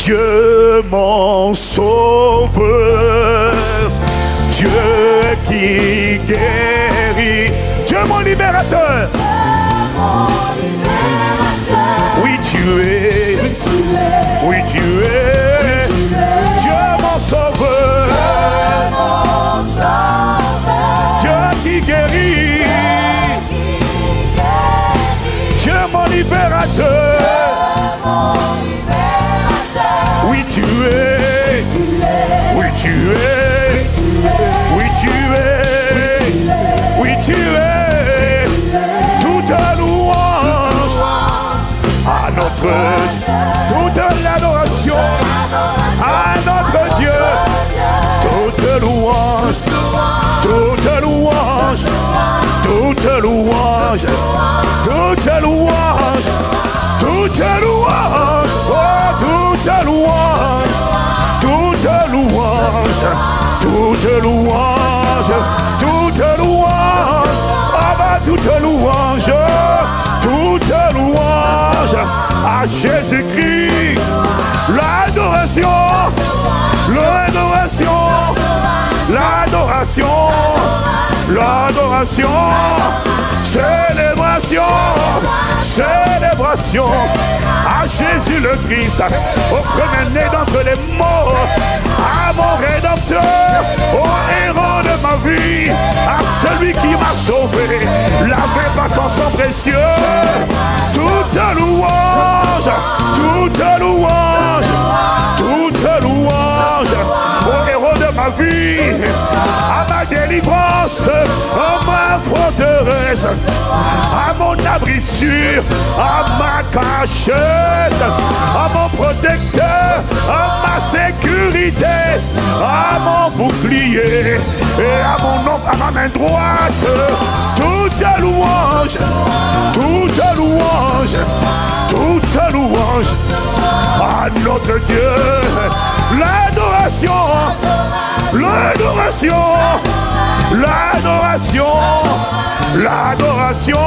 Dieu mon sauveur, Dieu qui guérit, Dieu mon libérateur. Oui, tu es, oui, tu es, Dieu mon sauveur, Dieu qui guérit, Dieu mon libérateur. Oui, tu es, oui, tu es, oui, tu es, oui, tu es, toute louange à notre, toute l'adoration à notre Dieu, toute louange, toute louange, toute louange, toute louange, toute louange, oh, toute louange, toute louange, toute louange, toute louange, ah bah toute louange, toute louange à Jésus-Christ, l'adoration, l'adoration, l'adoration, l'adoration, célébration, célébration à Jésus le Christ, au premier-né d'entre les morts, à mon Rédempteur, au héros de ma vie, à celui qui m'a sauvé, lavé par son sang précieux. Toute louange, toute louange, toute louange au héros de ma vie, à ma délivrance, à ma forteresse, à mon abri sûr, à ma cachette, à mon protecteur, à ma sécurité, à mon bouclier et à mon ombre, à ma main droite. Toute louange, toute louange, toute louange à notre Dieu. L'adoration, l'adoration, l'adoration, l'adoration,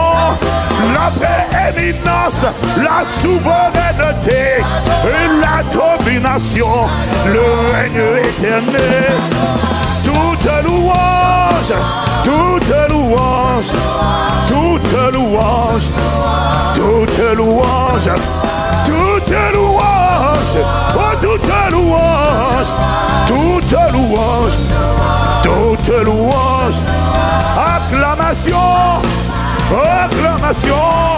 la prééminence, la souveraineté et la domination, le règne éternel. Toute louange, toute louange, toute louange, toute louange, toute louange, oh, toute louange, toute louange, toute louange, acclamation, acclamation,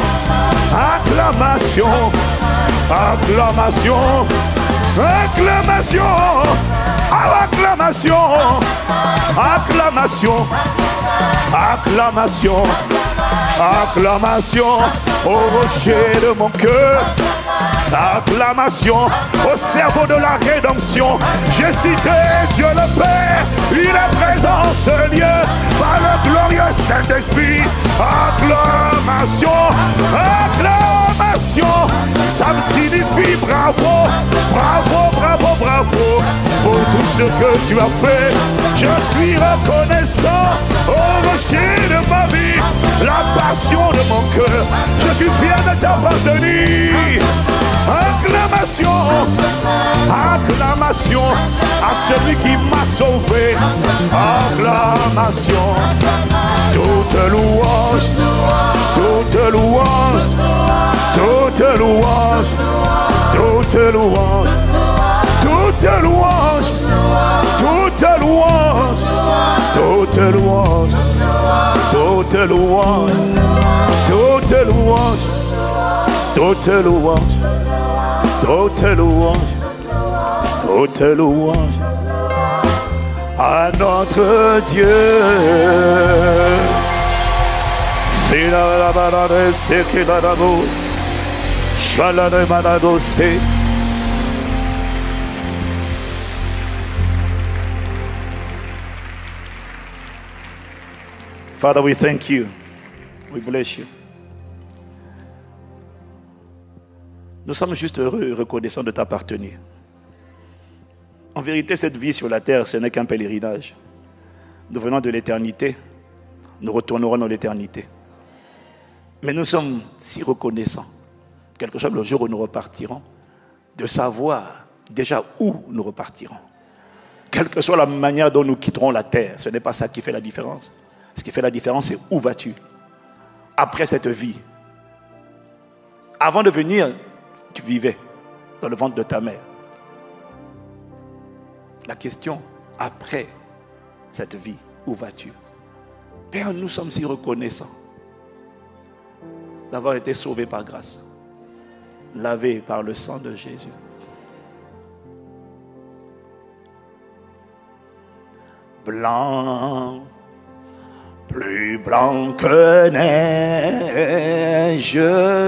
acclamation, acclamation, acclamation, acclamation, acclamation, acclamation, acclamation au rocher de mon cœur. Acclamation au cerveau de la rédemption. J'ai cité Dieu le Père, il est présent en ce lieu par le glorieux Saint-Esprit. Acclamation, acclamation, ça me signifie bravo, bravo, bravo, bravo pour tout ce que tu as fait. Je suis reconnaissant au rocher de ma vie, la passion de mon cœur. Je suis fier de t'appartenir. Acclamation, acclamation à celui qui m'a sauvé. Acclamation, toute louange, toute louange, toute louange, toute louange, toute louange, toute louange, toute louange, toute louange, toute louange, toute louange, toute louange, toute louange à notre Dieu. C'est la balade, c'est qui la dabo, chalane manado, c'est. Father, we thank you. We bless you. Nous sommes juste heureux et reconnaissants de t'appartenir. En vérité, cette vie sur la terre, ce n'est qu'un pèlerinage. Nous venons de l'éternité, nous retournerons dans l'éternité. Mais nous sommes si reconnaissants, quelque chose le jour où nous repartirons, de savoir déjà où nous repartirons. Quelle que soit la manière dont nous quitterons la terre, ce n'est pas ça qui fait la différence. Ce qui fait la différence, c'est où vas-tu après cette vie. Avant de venir, tu vivais dans le ventre de ta mère. La question, après cette vie, où vas-tu? Père, nous sommes si reconnaissants d'avoir été sauvés par grâce, lavés par le sang de Jésus. Blanc, plus blanc que neige,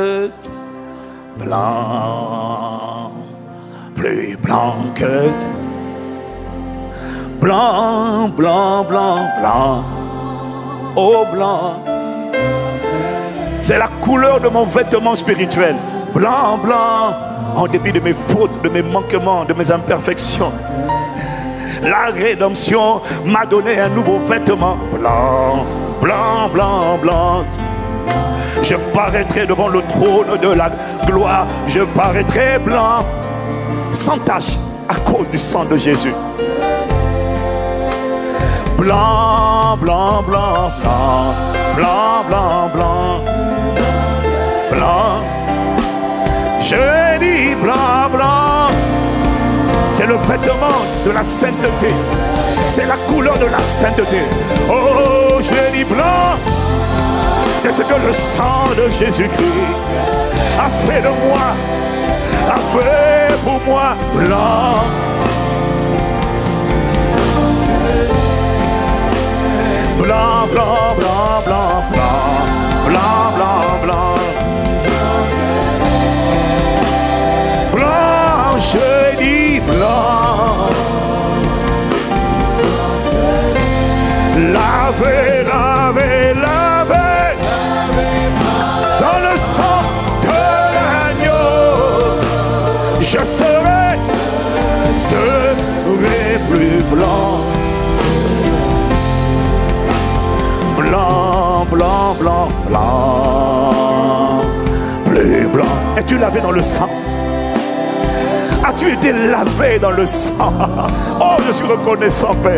blanc, plus blanc que... Blanc, blanc, blanc, blanc, oh blanc. C'est la couleur de mon vêtement spirituel. Blanc, blanc, en dépit de mes fautes, de mes manquements, de mes imperfections. La rédemption m'a donné un nouveau vêtement. Blanc, blanc, blanc, blanc. Je paraîtrai devant le trône de la gloire. Je paraîtrai blanc, sans tache, à cause du sang de Jésus. Blanc, blanc, blanc, blanc, blanc, blanc, blanc, blanc. Je dis blanc, blanc. C'est le vêtement de la sainteté. C'est la couleur de la sainteté. Oh, je dis blanc. C'est ce que le sang de Jésus-Christ a fait de moi, a fait pour moi. Blanc. Blanc, blanc, blanc, blanc, blanc, blanc, blanc, blanc. Blanc, je dis blanc. Lavé, lavé, lavé dans le sang de l'agneau. Je serai plus blanc. Blanc, blanc, blanc, blanc, plus blanc. Es-tu lavé dans le sang? As-tu été lavé dans le sang? Oh, je suis reconnaissant, Père.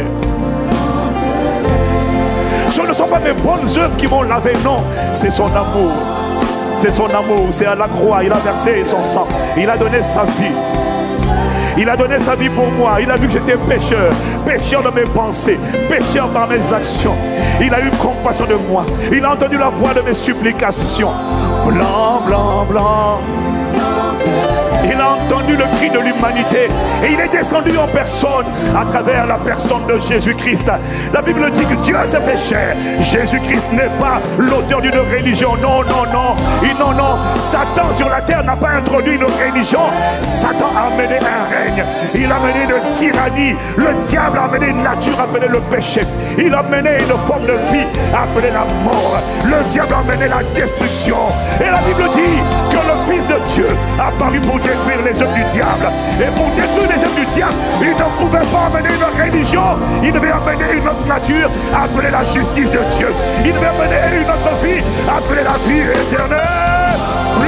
Ce ne sont pas mes bonnes œuvres qui m'ont lavé, non. C'est son amour. C'est son amour. C'est à la croix. Il a versé son sang. Il a donné sa vie. Il a donné sa vie pour moi. Il a vu que j'étais pécheur. Pécheur de mes pensées. Pécheur par mes actions. Il a eu compassion de moi. Il a entendu la voix de mes supplications. Blanc, blanc, blanc. Il a entendu le cri de l'humanité. Et il est descendu en personne à travers la personne de Jésus-Christ. La Bible dit que Dieu s'est fait chair. Jésus-Christ n'est pas l'auteur d'une religion. Non, non, non. Non, non. Satan sur la terre n'a pas introduit une religion. Satan a amené un règne. Il a amené une tyrannie. Le diable a amené une nature appelée le péché. Il a amené une forme de vie appelée la mort. Le diable a amené la destruction. Et la Bible dit que le Fils de Dieu a paru pour détruire les œuvres du diable. Et pour détruire les œuvres du diable, il ne pouvait pas amener une religion. Il devait amener une autre nature appelée la justice de Dieu. Il devait amener une autre vie appelée la vie éternelle.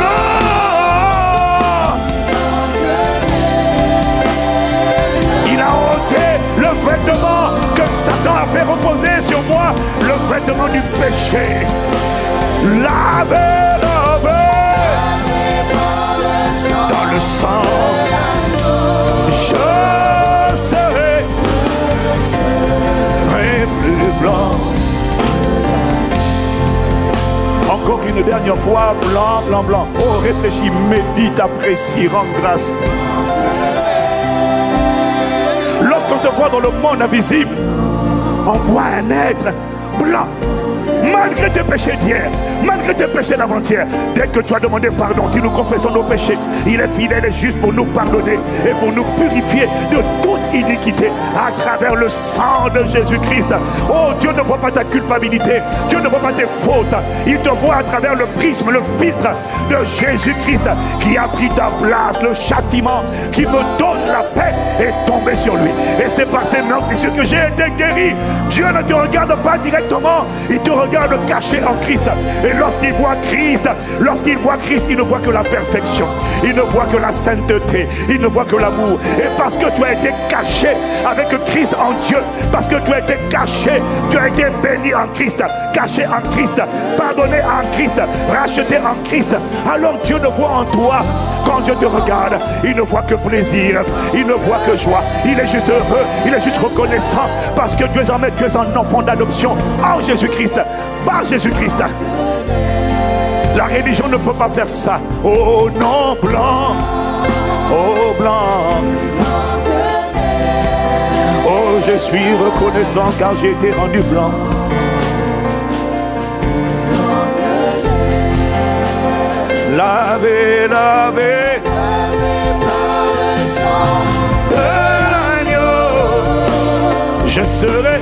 Il a ôté le vêtement que Satan a fait reposer sur moi, le vêtement du péché. Lavé, lavé dans le sang, je serai plus blanc. Encore une dernière fois, blanc, blanc, blanc. Oh, réfléchis, médite, apprécie, rends grâce. Lorsqu'on te voit dans le monde invisible, on voit un être blanc. Malgré tes péchés d'hier, malgré tes péchés d'avant-hier, dès que tu as demandé pardon, si nous confessons nos péchés, il est fidèle et juste pour nous pardonner et pour nous purifier de toute iniquité à travers le sang de Jésus-Christ. Oh, Dieu ne voit pas ta culpabilité, Dieu ne voit pas tes fautes, il te voit à travers le prisme, le filtre de Jésus-Christ qui a pris ta place. Le châtiment qui me donne la paix est tombé sur lui. Et c'est par ses meurtrissures que j'ai été guéri. Dieu ne te regarde pas directement, il te regarde semble caché en Christ. Et lorsqu'il voit Christ, il ne voit que la perfection. Il ne voit que la sainteté. Il ne voit que l'amour. Et parce que tu as été caché avec Christ en Dieu, parce que tu as été caché, tu as été béni en Christ, caché en Christ, pardonné en Christ, racheté en Christ, alors Dieu ne voit en toi, quand Dieu te regarde, il ne voit que plaisir, il ne voit que joie. Il est juste heureux, il est juste reconnaissant, parce que désormais tu es un enfant d'adoption en Jésus-Christ, par Jésus-Christ. La religion ne peut pas faire ça. Oh non, blanc, oh blanc. Oh, je suis reconnaissant car j'ai été rendu blanc. Lavé, lavé, par le sang de l'agneau. Je serai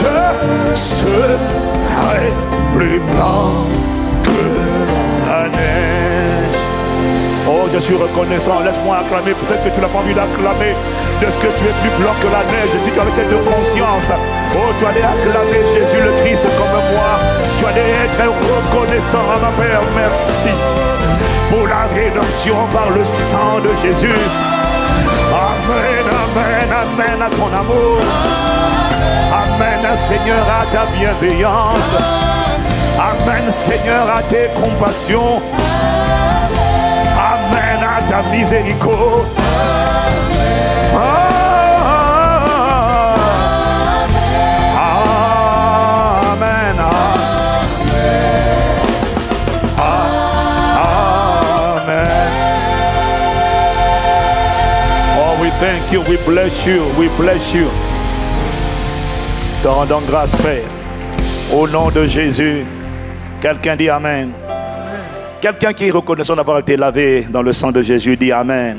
plus blanc que la neige. Oh, je suis reconnaissant. Laisse-moi acclamer. Peut-être que tu n'as pas envie d'acclamer de ce que tu es plus blanc que la neige. Si tu avais cette conscience, oh, tu allais acclamer Jésus le Christ comme moi. Tu allais être reconnaissant à ma Père. Merci pour la rédemption par le sang de Jésus. Amen, amen, amen à ton amour. Amen, Seigneur, à ta bienveillance. Amen, Seigneur, à tes compassions. Amen à ta miséricorde. Amen. Amen. Oh, we thank you, we bless you, we bless you. Te rendons grâce, Père. Au nom de Jésus. Quelqu'un dit Amen. Quelqu'un qui est reconnaissant d'avoir été lavé dans le sang de Jésus dit Amen.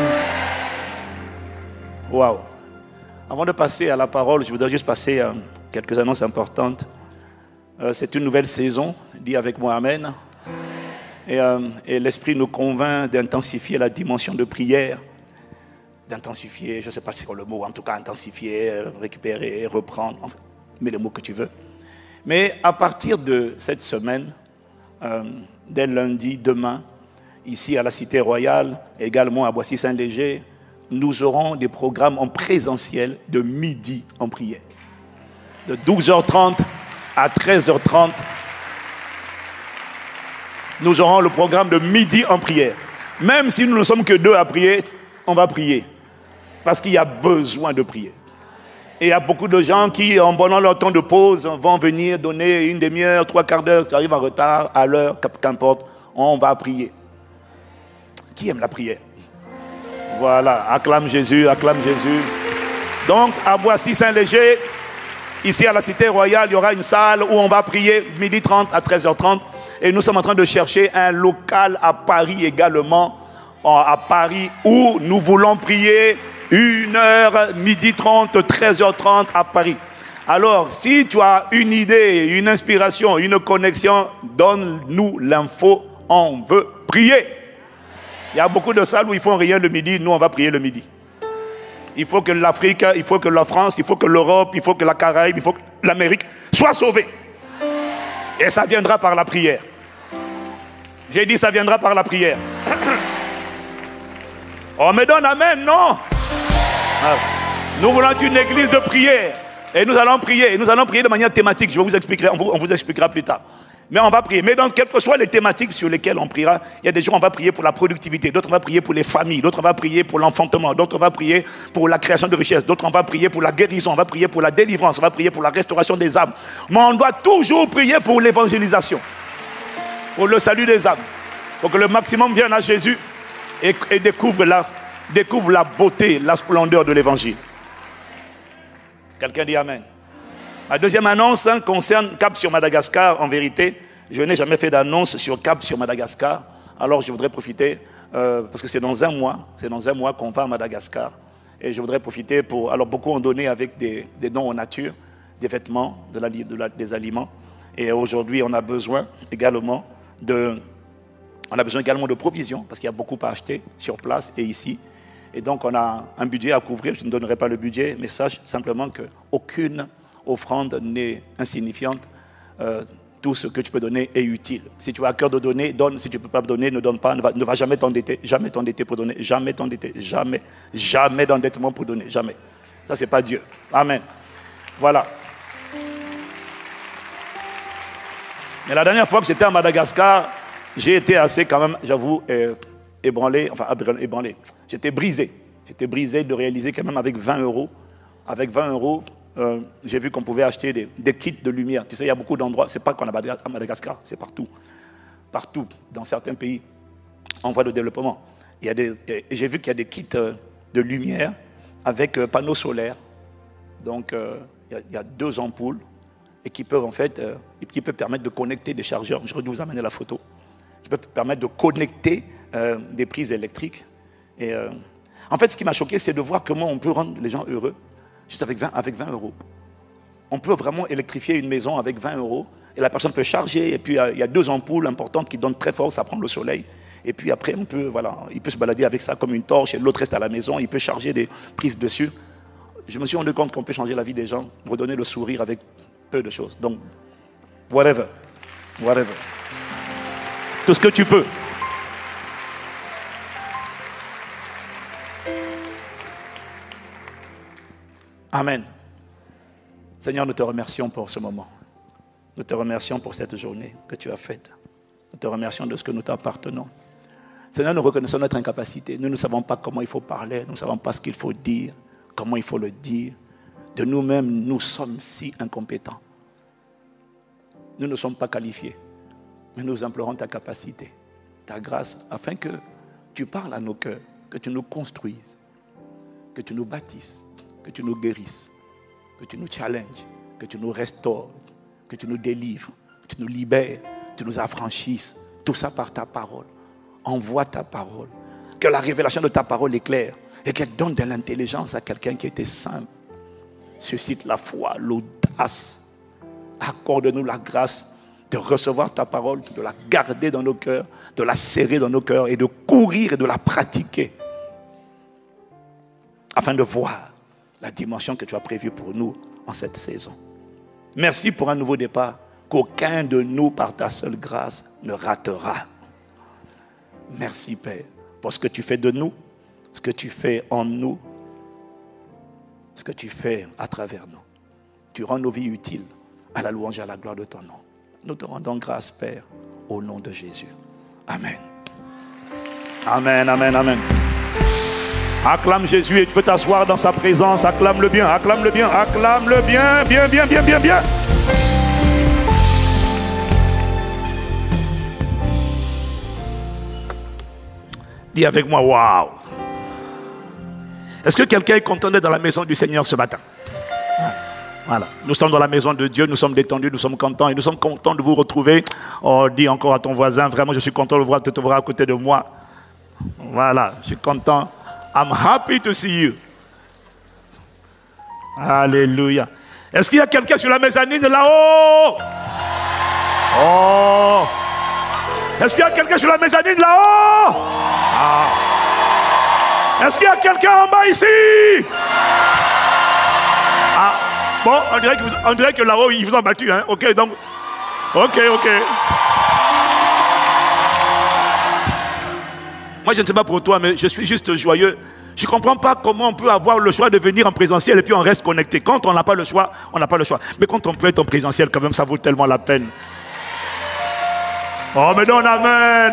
Waouh. Avant de passer à la parole, je voudrais juste passer quelques annonces importantes. C'est une nouvelle saison. Dis avec moi Amen. Et l'Esprit nous convainc d'intensifier la dimension de prière. D'intensifier, je ne sais pas si c'est le mot, en tout cas intensifier, récupérer, reprendre, enfin, mets les mots que tu veux. Mais à partir de cette semaine, dès lundi, demain, ici à la Cité Royale, également à Boissy-Saint-Léger, nous aurons des programmes en présentiel de midi en prière. De 12h30 à 13h30, nous aurons le programme de midi en prière. Même si nous ne sommes que deux à prier, on va prier. Parce qu'il y a besoin de prier. Et il y a beaucoup de gens qui, en pendant leur temps de pause, vont venir donner une demi-heure, 3/4 d'heure, qui arrivent en retard, à l'heure, qu'importe, on va prier. Qui aime la prière? Voilà, acclame Jésus, acclame Jésus. Donc, à Boissy-Saint-Léger, ici à la Cité Royale, il y aura une salle où on va prier 12h30 à 13h30. Et nous sommes en train de chercher un local à Paris également, à Paris, où nous voulons prier 1h, 12h30, 13h30 à Paris. Alors, si tu as une idée, une inspiration, une connexion, donne-nous l'info, on veut prier. Il y a beaucoup de salles où ils font rien le midi, nous on va prier le midi. Il faut que l'Afrique, il faut que la France, il faut que l'Europe, il faut que la Caraïbe, il faut que l'Amérique soit sauvée. Et ça viendra par la prière. J'ai dit ça viendra par la prière. On me donne amen, non? Nous voulons une église de prière. Et nous allons prier. Et nous allons prier de manière thématique. Je vais vous expliquer, on vous expliquera plus tard. Mais on va prier. Mais dans quelles que soient les thématiques sur lesquelles on priera, il y a des jours on va prier pour la productivité, d'autres on va prier pour les familles, d'autres on va prier pour l'enfantement, d'autres on va prier pour la création de richesses, d'autres on va prier pour la guérison, on va prier pour la délivrance, on va prier pour la restauration des âmes. Mais on doit toujours prier pour l'évangélisation, pour le salut des âmes, pour que le maximum vienne à Jésus et découvre la beauté, la splendeur de l'évangile. Quelqu'un dit Amen. Ma deuxième annonce concerne Cap sur Madagascar. En vérité, je n'ai jamais fait d'annonce sur Cap sur Madagascar. Alors je voudrais profiter, parce que c'est dans un mois qu'on va à Madagascar. Et je voudrais profiter pour... Alors beaucoup ont donné avec des dons en nature, des vêtements, des aliments. Et aujourd'hui, on a besoin également de provisions, parce qu'il y a beaucoup à acheter sur place et ici. Et donc on a un budget à couvrir. Je ne donnerai pas le budget, mais sache simplement qu'aucune offrande n'est insignifiante Tout ce que tu peux donner est utile. Si tu as à cœur de donner, donne. Si tu ne peux pas donner, ne donne pas. Ne va jamais t'endetter. Jamais t'endetter pour donner. Jamais t'endetter. Jamais. Jamais d'endettement pour donner. Jamais. Ça, ce n'est pas Dieu. Amen. Voilà. Mais la dernière fois que j'étais à Madagascar, j'ai été assez quand même, j'avoue, ébranlé. Enfin, ébranlé. J'étais brisé. J'étais brisé de réaliser quand même avec 20 €. Avec 20 €, j'ai vu qu'on pouvait acheter des kits de lumière. Tu sais, il y a beaucoup d'endroits, c'est pas qu'on a à Madagascar, c'est partout. Partout, dans certains pays en voie de développement. J'ai vu qu'il y a des kits de lumière avec panneaux solaires. Donc, il y a 2 ampoules et qui peuvent en fait, qui peuvent permettre de connecter des chargeurs. Je vais vous amener la photo. Qui peuvent permettre de connecter des prises électriques. Et en fait, ce qui m'a choqué, c'est de voir comment on peut rendre les gens heureux juste avec 20 €. On peut vraiment électrifier une maison avec 20 € et la personne peut charger. Et puis, il y a 2 ampoules importantes qui donnent très fort, ça prend le soleil. Et puis après, il peut se balader avec ça comme une torche et l'autre reste à la maison. Il peut charger des prises dessus. Je me suis rendu compte qu'on peut changer la vie des gens, redonner le sourire avec peu de choses. Donc, whatever. Tout ce que tu peux. Amen. Seigneur, nous te remercions pour ce moment. Nous te remercions pour cette journée que tu as faite. Nous te remercions de ce que nous t'appartenons. Seigneur, nous reconnaissons notre incapacité. Nous ne savons pas comment il faut parler. Nous ne savons pas ce qu'il faut dire, comment il faut le dire. De nous-mêmes, nous sommes si incompétents. Nous ne sommes pas qualifiés. Mais nous implorons ta capacité, ta grâce, afin que tu parles à nos cœurs, que tu nous construises, que tu nous bâtisses, que tu nous guérisses, que tu nous challenges, que tu nous restaures, que tu nous délivres, que tu nous libères, que tu nous affranchisses. Tout ça par ta parole. Envoie ta parole. Que la révélation de ta parole éclaire et qu'elle donne de l'intelligence à quelqu'un qui était simple. Suscite la foi, l'audace. Accorde-nous la grâce de recevoir ta parole, de la garder dans nos cœurs, de la serrer dans nos cœurs et de courir et de la pratiquer afin de voir la dimension que tu as prévue pour nous en cette saison. Merci pour un nouveau départ qu'aucun de nous, par ta seule grâce, ne ratera. Merci, Père, pour ce que tu fais de nous, ce que tu fais en nous, ce que tu fais à travers nous. Tu rends nos vies utiles à la louange et à la gloire de ton nom. Nous te rendons grâce, Père, au nom de Jésus. Amen. Amen, amen, amen. Acclame Jésus et tu peux t'asseoir dans sa présence. Acclame-le bien, acclame-le bien, acclame-le bien, bien, bien, bien, bien, bien. Dis avec moi, waouh. Est-ce que quelqu'un est content d'être dans la maison du Seigneur ce matin? Voilà. Nous sommes dans la maison de Dieu, nous sommes détendus, nous sommes contents et nous sommes contents de vous retrouver. Oh, dis encore à ton voisin, vraiment je suis content de te voir à côté de moi. Voilà, je suis content. I'm happy to see you. Alléluia. Est-ce qu'il y a quelqu'un sur la mezzanine là-haut? Oh. Est-ce qu'il y a quelqu'un sur la mezzanine là-haut? Ah. Est-ce qu'il y a quelqu'un en bas ici? Ah. Bon, on dirait que là-haut, ils vous ont battu, hein? Ok, donc... Ok. Moi, je ne sais pas pour toi, mais je suis juste joyeux. Je ne comprends pas comment on peut avoir le choix de venir en présentiel et puis on reste connecté. Quand on n'a pas le choix, on n'a pas le choix. Mais quand on peut être en présentiel, quand même, ça vaut tellement la peine. Oh, mais non, amen.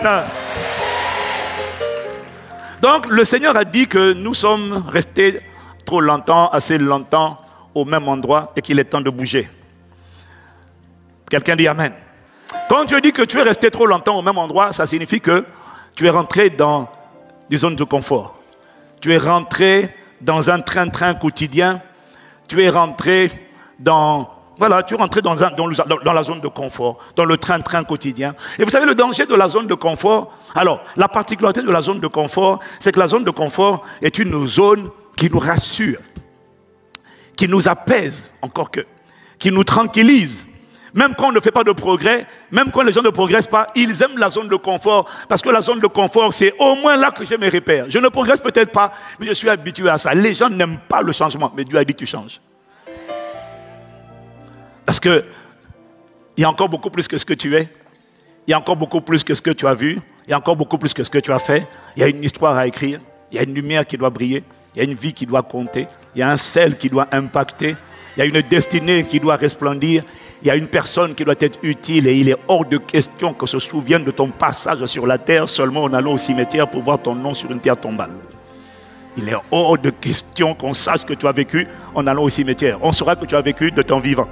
Donc, le Seigneur a dit que nous sommes restés trop longtemps, assez longtemps, au même endroit et qu'il est temps de bouger. Quelqu'un dit amen. Quand Dieu dit que tu es resté trop longtemps au même endroit, ça signifie que tu es rentré dans une zone de confort. Tu es rentré dans un train-train quotidien. Tu es rentré dans... Voilà, tu es rentré dans la zone de confort, dans le train-train quotidien. Et vous savez le danger de la zone de confort? Alors, la particularité de la zone de confort, c'est que la zone de confort est une zone qui nous rassure, qui nous apaise, encore que, qui nous tranquillise. Même quand on ne fait pas de progrès, même quand les gens ne progressent pas, ils aiment la zone de confort. Parce que la zone de confort, c'est au moins là que j'ai mes repères. Je ne progresse peut-être pas, mais je suis habitué à ça. Les gens n'aiment pas le changement, mais Dieu a dit tu changes. Parce que Il y a encore beaucoup plus que ce que tu es. Il y a encore beaucoup plus que ce que tu as vu. Il y a encore beaucoup plus que ce que tu as fait. Il y a une histoire à écrire. Il y a une lumière qui doit briller. Il y a une vie qui doit compter. Il y a un sel qui doit impacter. Il y a une destinée qui doit resplendir. Il y a une personne qui doit être utile. Et il est hors de question qu'on se souvienne de ton passage sur la terre seulement en allant au cimetière pour voir ton nom sur une pierre tombale. Il est hors de question qu'on sache que tu as vécu en allant au cimetière. On saura que tu as vécu de ton vivant.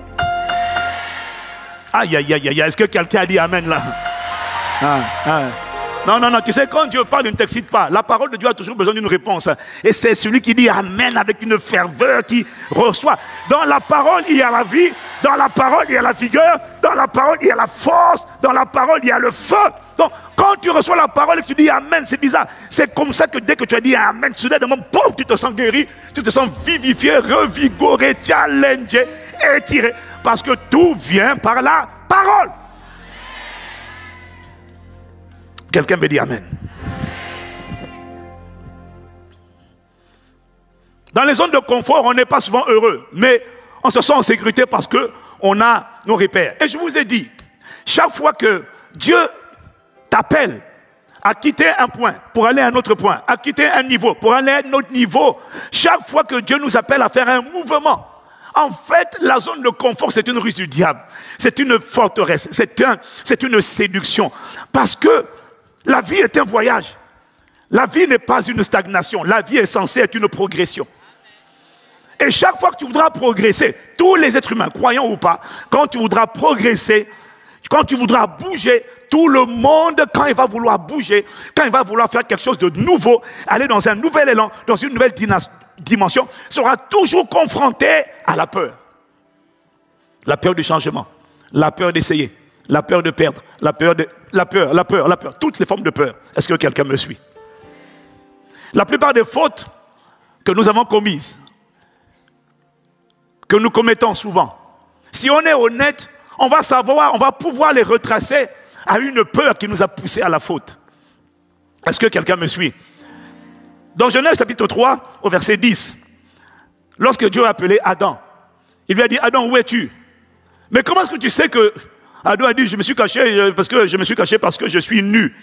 Aïe, aïe, aïe, aïe. Est-ce que quelqu'un a dit amen là? Non, non, non. Tu sais, quand Dieu parle, il ne t'excite pas. La parole de Dieu a toujours besoin d'une réponse. Et c'est celui qui dit amen avec une ferveur qui reçoit. Dans la parole, il y a la vie. Dans la parole, il y a la vigueur. Dans la parole, il y a la force. Dans la parole, il y a le feu. Donc, quand tu reçois la parole et que tu dis amen, c'est bizarre. C'est comme ça que dès que tu as dit amen, soudainement, boum, tu te sens guéri. Tu te sens vivifié, revigoré, challengé, étiré. Parce que tout vient par la parole. Quelqu'un me dit amen. Dans les zones de confort, on n'est pas souvent heureux, mais on se sent en sécurité parce qu'on a nos repères. Et je vous ai dit, chaque fois que Dieu t'appelle à quitter un point pour aller à un autre point, à quitter un niveau pour aller à un autre niveau, chaque fois que Dieu nous appelle à faire un mouvement, en fait, la zone de confort, c'est une ruse du diable. C'est une forteresse, c'est une séduction. Parce que la vie est un voyage. La vie n'est pas une stagnation. La vie est censée être une progression. Et chaque fois que tu voudras progresser, tous les êtres humains, croyants ou pas, quand tu voudras progresser, quand tu voudras bouger, tout le monde, quand il va vouloir bouger, quand il va vouloir faire quelque chose de nouveau, aller dans un nouvel élan, dans une nouvelle dimension, sera toujours confronté à la peur. La peur du changement, la peur d'essayer, la peur de perdre, la peur, toutes les formes de peur. Est-ce que quelqu'un me suit? La plupart des fautes que nous avons commises, que nous commettons souvent, si on est honnête, on va savoir, on va pouvoir les retracer à une peur qui nous a poussés à la faute. Est-ce que quelqu'un me suit? Dans Genèse chapitre 3, au verset 10, lorsque Dieu a appelé Adam, il lui a dit, Adam, où es-tu? Mais comment est-ce que tu sais que Adam a dit, je me suis caché parce que je suis nu.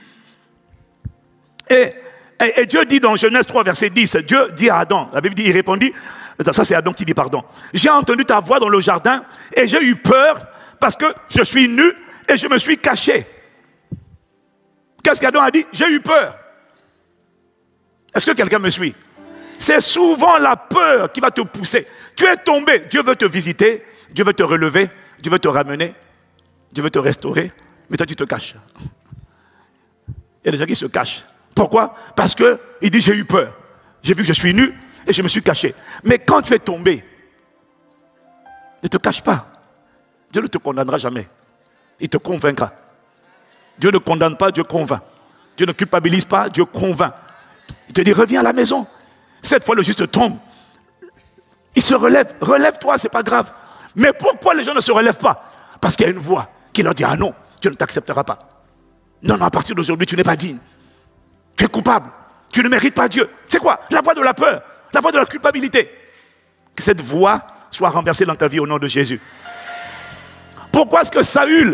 Et Dieu dit dans Genèse 3, verset 10, Dieu dit à Adam, la Bible dit, il répondit, ça c'est Adam qui dit pardon, j'ai entendu ta voix dans le jardin et j'ai eu peur parce que je suis nu et je me suis caché. Qu'est-ce qu'Adam a dit? J'ai eu peur. Est-ce que quelqu'un me suit? C'est souvent la peur qui va te pousser. Tu es tombé, Dieu veut te visiter, Dieu veut te relever, Dieu veut te ramener, Dieu veut te restaurer, mais toi tu te caches. Il y a des gens qui se cachent. Pourquoi? Parce qu'il dit j'ai eu peur. J'ai vu que je suis nu et je me suis caché. Mais quand tu es tombé, ne te cache pas. Dieu ne te condamnera jamais. Il te convaincra. Dieu ne condamne pas, Dieu convainc. Dieu ne culpabilise pas, Dieu convainc. Il te dit reviens à la maison. Cette fois le juste tombe. Il se relève. Relève-toi, c'est pas grave. Mais pourquoi les gens ne se relèvent pas? Parce qu'il y a une voix qui leur dit ah non, Dieu ne t'acceptera pas. Non, non, à partir d'aujourd'hui, tu n'es pas digne. Tu es coupable. Tu ne mérites pas Dieu. C'est quoi? La voix de la peur, la voix de la culpabilité. Que cette voix soit renversée dans ta vie au nom de Jésus. Pourquoi est-ce que Saül,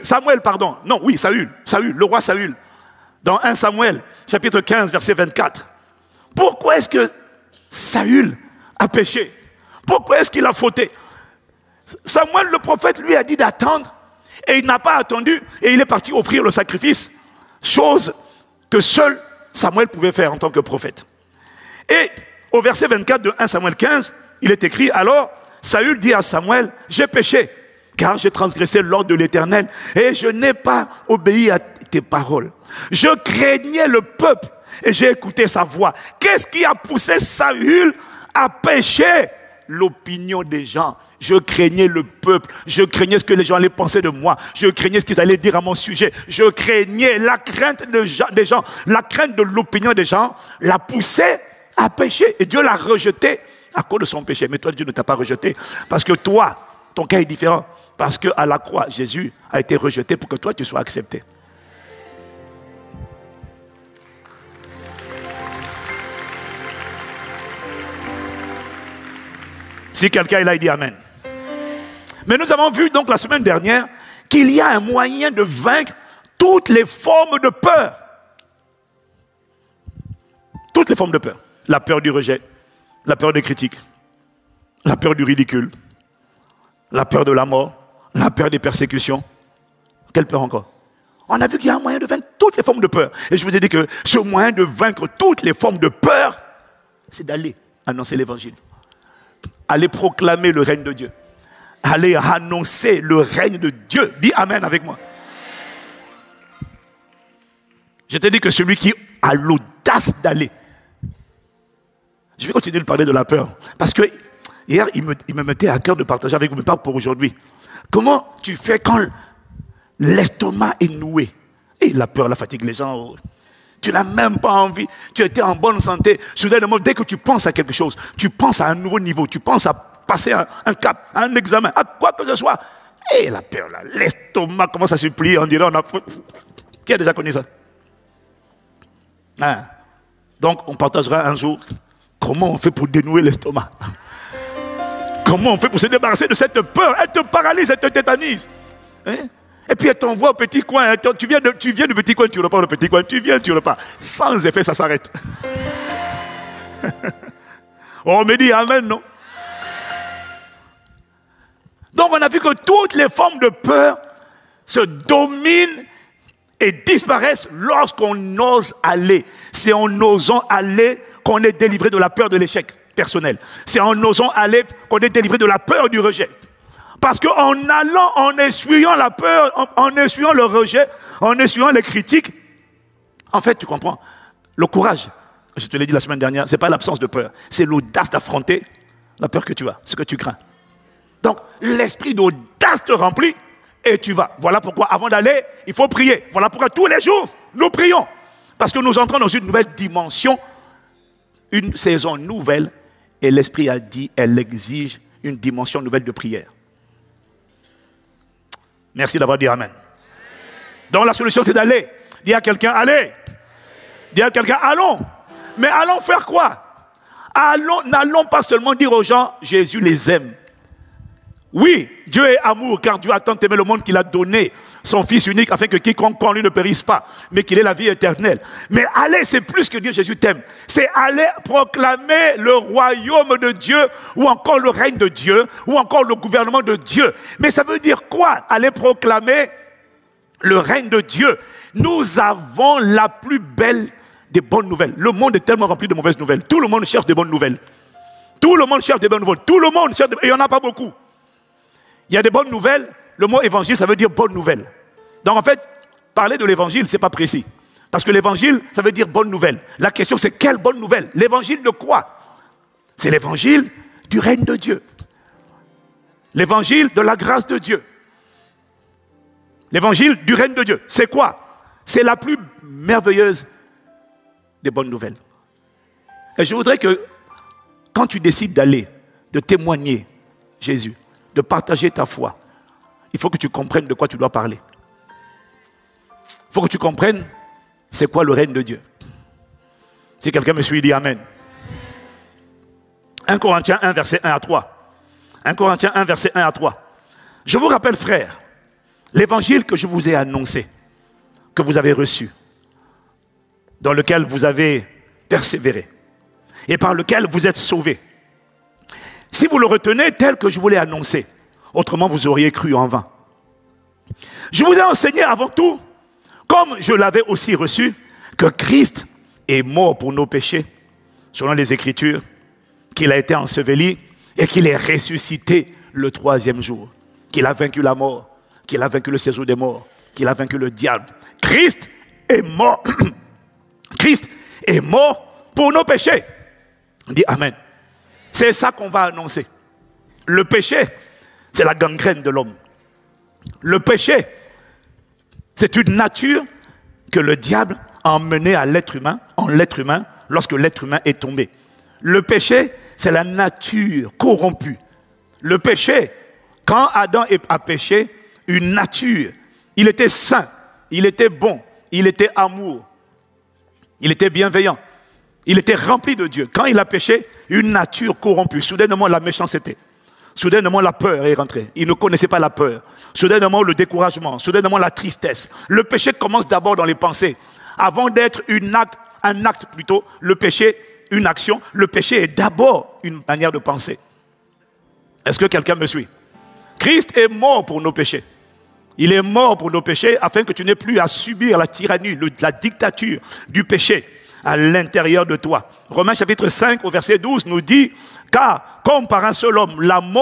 le roi Saül, dans 1 Samuel, chapitre 15, verset 24, pourquoi est-ce que Saül a péché? Pourquoi est-ce qu'il a fauté? Samuel, le prophète, lui a dit d'attendre, et il n'a pas attendu, et il est parti offrir le sacrifice, chose que seul Samuel pouvait faire en tant que prophète. Et au verset 24 de 1 Samuel 15, il est écrit, alors Saül dit à Samuel, j'ai péché, car j'ai transgressé l'ordre de l'Éternel, et je n'ai pas obéi à tes paroles. Je craignais le peuple, et j'ai écouté sa voix. Qu'est-ce qui a poussé Saül à pécher? L'opinion des gens. Je craignais le peuple, je craignais ce que les gens allaient penser de moi, je craignais ce qu'ils allaient dire à mon sujet, je craignais la crainte des gens, la crainte de l'opinion des gens l'a poussé à pécher. Et Dieu l'a rejeté à cause de son péché. Mais toi, Dieu ne t'a pas rejeté parce que toi, ton cas est différent. Parce qu'à la croix, Jésus a été rejeté pour que toi, tu sois accepté. Si quelqu'un est là, il dit Amen. Mais nous avons vu donc la semaine dernière qu'il y a un moyen de vaincre toutes les formes de peur. Toutes les formes de peur. La peur du rejet, la peur des critiques, la peur du ridicule, la peur de la mort, la peur des persécutions. Quelle peur encore? On a vu qu'il y a un moyen de vaincre toutes les formes de peur. Et je vous ai dit que ce moyen de vaincre toutes les formes de peur, c'est d'aller annoncer l'évangile. Aller proclamer le règne de Dieu. Aller annoncer le règne de Dieu. Dis Amen avec moi. Je t'ai dit que celui qui a l'audace d'aller. Je vais continuer de parler de la peur. Parce que hier, il me mettait à cœur de partager avec vous, mais pas pour aujourd'hui. Comment tu fais quand l'estomac est noué? Et la peur, la fatigue, les gens, tu n'as même pas envie. Tu étais en bonne santé. Soudainement, dès que tu penses à quelque chose, tu penses à un nouveau niveau, tu penses à passer un cap, à un examen, à quoi que ce soit. Et la peur, là, l'estomac commence à se plier. On dirait, qui a déjà connu ça? Hein? Donc, on partagera un jour comment on fait pour dénouer l'estomac. Comment on fait pour se débarrasser de cette peur? Elle te paralyse, elle te tétanise. Hein? Et puis elle t'envoie au petit coin. Tu viens du petit coin, tu repars au petit coin. Tu viens, tu repars. Sans effet, ça s'arrête. On me dit Amen, non? Donc on a vu que toutes les formes de peur se dominent et disparaissent lorsqu'on ose aller. C'est en osant aller qu'on est délivré de la peur de l'échec personnel. C'est en osant aller qu'on est délivré de la peur du rejet. Parce qu'en allant, en essuyant la peur, en essuyant le rejet, en essuyant les critiques, en fait, tu comprends, le courage, je te l'ai dit la semaine dernière, ce n'est pas l'absence de peur, c'est l'audace d'affronter la peur que tu as, ce que tu crains. Donc, l'esprit d'audace te remplit et tu vas. Voilà pourquoi, avant d'aller, il faut prier. Voilà pourquoi tous les jours, nous prions. Parce que nous entrons dans une nouvelle dimension, une saison nouvelle, et l'esprit a dit, elle exige une dimension nouvelle de prière. Merci d'avoir dit Amen. Donc la solution c'est d'aller. Dis à quelqu'un, allez. Dis à quelqu'un, allons. Mais allons faire quoi? N'allons pas seulement dire aux gens, Jésus les aime. Oui, Dieu est amour, car Dieu a tant aimé le monde qu'il a donné son Fils unique, afin que quiconque en lui ne périsse pas, mais qu'il ait la vie éternelle. Mais aller, c'est plus que Dieu, Jésus t'aime. C'est aller proclamer le royaume de Dieu, ou encore le règne de Dieu, ou encore le gouvernement de Dieu. Mais ça veut dire quoi? Aller proclamer le règne de Dieu. Nous avons la plus belle des bonnes nouvelles. Le monde est tellement rempli de mauvaises nouvelles. Tout le monde cherche des bonnes nouvelles. Tout le monde cherche des bonnes nouvelles. Tout le monde cherche et il n'y en a pas beaucoup. Il y a des bonnes nouvelles. Le mot évangile, ça veut dire bonne nouvelle. Donc en fait, parler de l'évangile, ce n'est pas précis. Parce que l'évangile, ça veut dire bonne nouvelle. La question, c'est quelle bonne nouvelle? L'évangile de quoi? C'est l'évangile du règne de Dieu. L'évangile de la grâce de Dieu. L'évangile du règne de Dieu. C'est quoi? C'est la plus merveilleuse des bonnes nouvelles. Et je voudrais que, quand tu décides d'aller, de témoigner Jésus, de partager ta foi, il faut que tu comprennes de quoi tu dois parler. Il faut que tu comprennes c'est quoi le règne de Dieu. Si quelqu'un me suit, dit Amen. 1 Corinthiens 1, verset 1 à 3. 1 Corinthiens 1, verset 1 à 3. Je vous rappelle, frères, l'évangile que je vous ai annoncé, que vous avez reçu, dans lequel vous avez persévéré, et par lequel vous êtes sauvés. Si vous le retenez tel que je vous l'ai annoncé, autrement vous auriez cru en vain. Je vous ai enseigné avant tout, comme je l'avais aussi reçu, que Christ est mort pour nos péchés, selon les Écritures, qu'il a été enseveli et qu'il est ressuscité le 3e jour, qu'il a vaincu la mort, qu'il a vaincu le séjour des morts, qu'il a vaincu le diable. Christ est mort. Christ est mort pour nos péchés. On dit Amen. C'est ça qu'on va annoncer. Le péché, c'est la gangrène de l'homme. Le péché, c'est une nature que le diable a emmenée à l'être humain, en l'être humain, lorsque l'être humain est tombé. Le péché, c'est la nature corrompue. Le péché, quand Adam a péché, une nature, il était saint, il était bon, il était amour, il était bienveillant, il était rempli de Dieu. Quand il a péché, une nature corrompue, soudainement la méchanceté, Soudainement, la peur est rentrée. Il ne connaissait pas la peur. Soudainement, le découragement. Soudainement, la tristesse. Le péché commence d'abord dans les pensées. Avant d'être un acte plutôt, le péché, une action, le péché est d'abord une manière de penser. Est-ce que quelqu'un me suit? Christ est mort pour nos péchés. Il est mort pour nos péchés afin que tu n'aies plus à subir la tyrannie, la dictature du péché à l'intérieur de toi. Romains chapitre 5 au verset 12 nous dit « Car comme par un seul homme,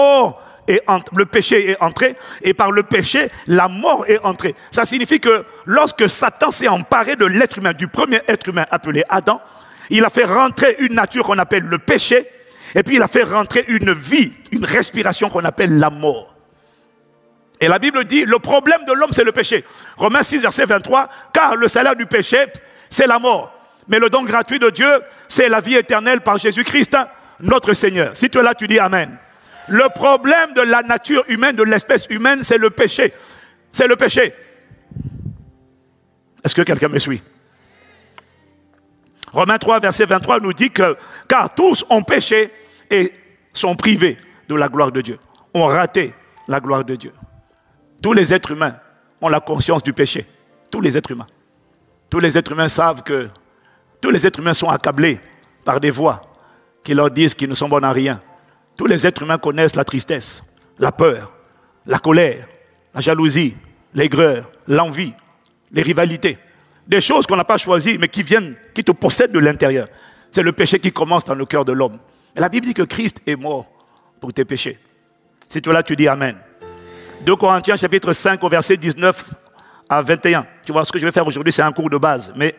le péché est entré, et par le péché, la mort est entrée. » Ça signifie que lorsque Satan s'est emparé de l'être humain, du premier être humain appelé Adam, il a fait rentrer une nature qu'on appelle le péché, et puis il a fait rentrer une vie, une respiration qu'on appelle la mort. Et la Bible dit, le problème de l'homme, c'est le péché. Romains 6, verset 23, car le salaire du péché, c'est la mort. Mais le don gratuit de Dieu, c'est la vie éternelle par Jésus-Christ, notre Seigneur. Si tu es là, tu dis Amen. Le problème de la nature humaine, de l'espèce humaine, c'est le péché. C'est le péché. Est-ce que quelqu'un me suit? Romains 3, verset 23 nous dit que, car tous ont péché et sont privés de la gloire de Dieu. Ont raté la gloire de Dieu. Tous les êtres humains ont la conscience du péché. Tous les êtres humains. Tous les êtres humains savent que tous les êtres humains sont accablés par des voix qui leur disent qu'ils ne sont bons à rien. Tous les êtres humains connaissent la tristesse, la peur, la colère, la jalousie, l'aigreur, l'envie, les rivalités. Des choses qu'on n'a pas choisies, mais qui te possèdent de l'intérieur. C'est le péché qui commence dans le cœur de l'homme. Et la Bible dit que Christ est mort pour tes péchés. Si tu es là, tu dis Amen. 2 Corinthiens chapitre 5 au verset 19 à 21. Tu vois, ce que je vais faire aujourd'hui, c'est un cours de base, mais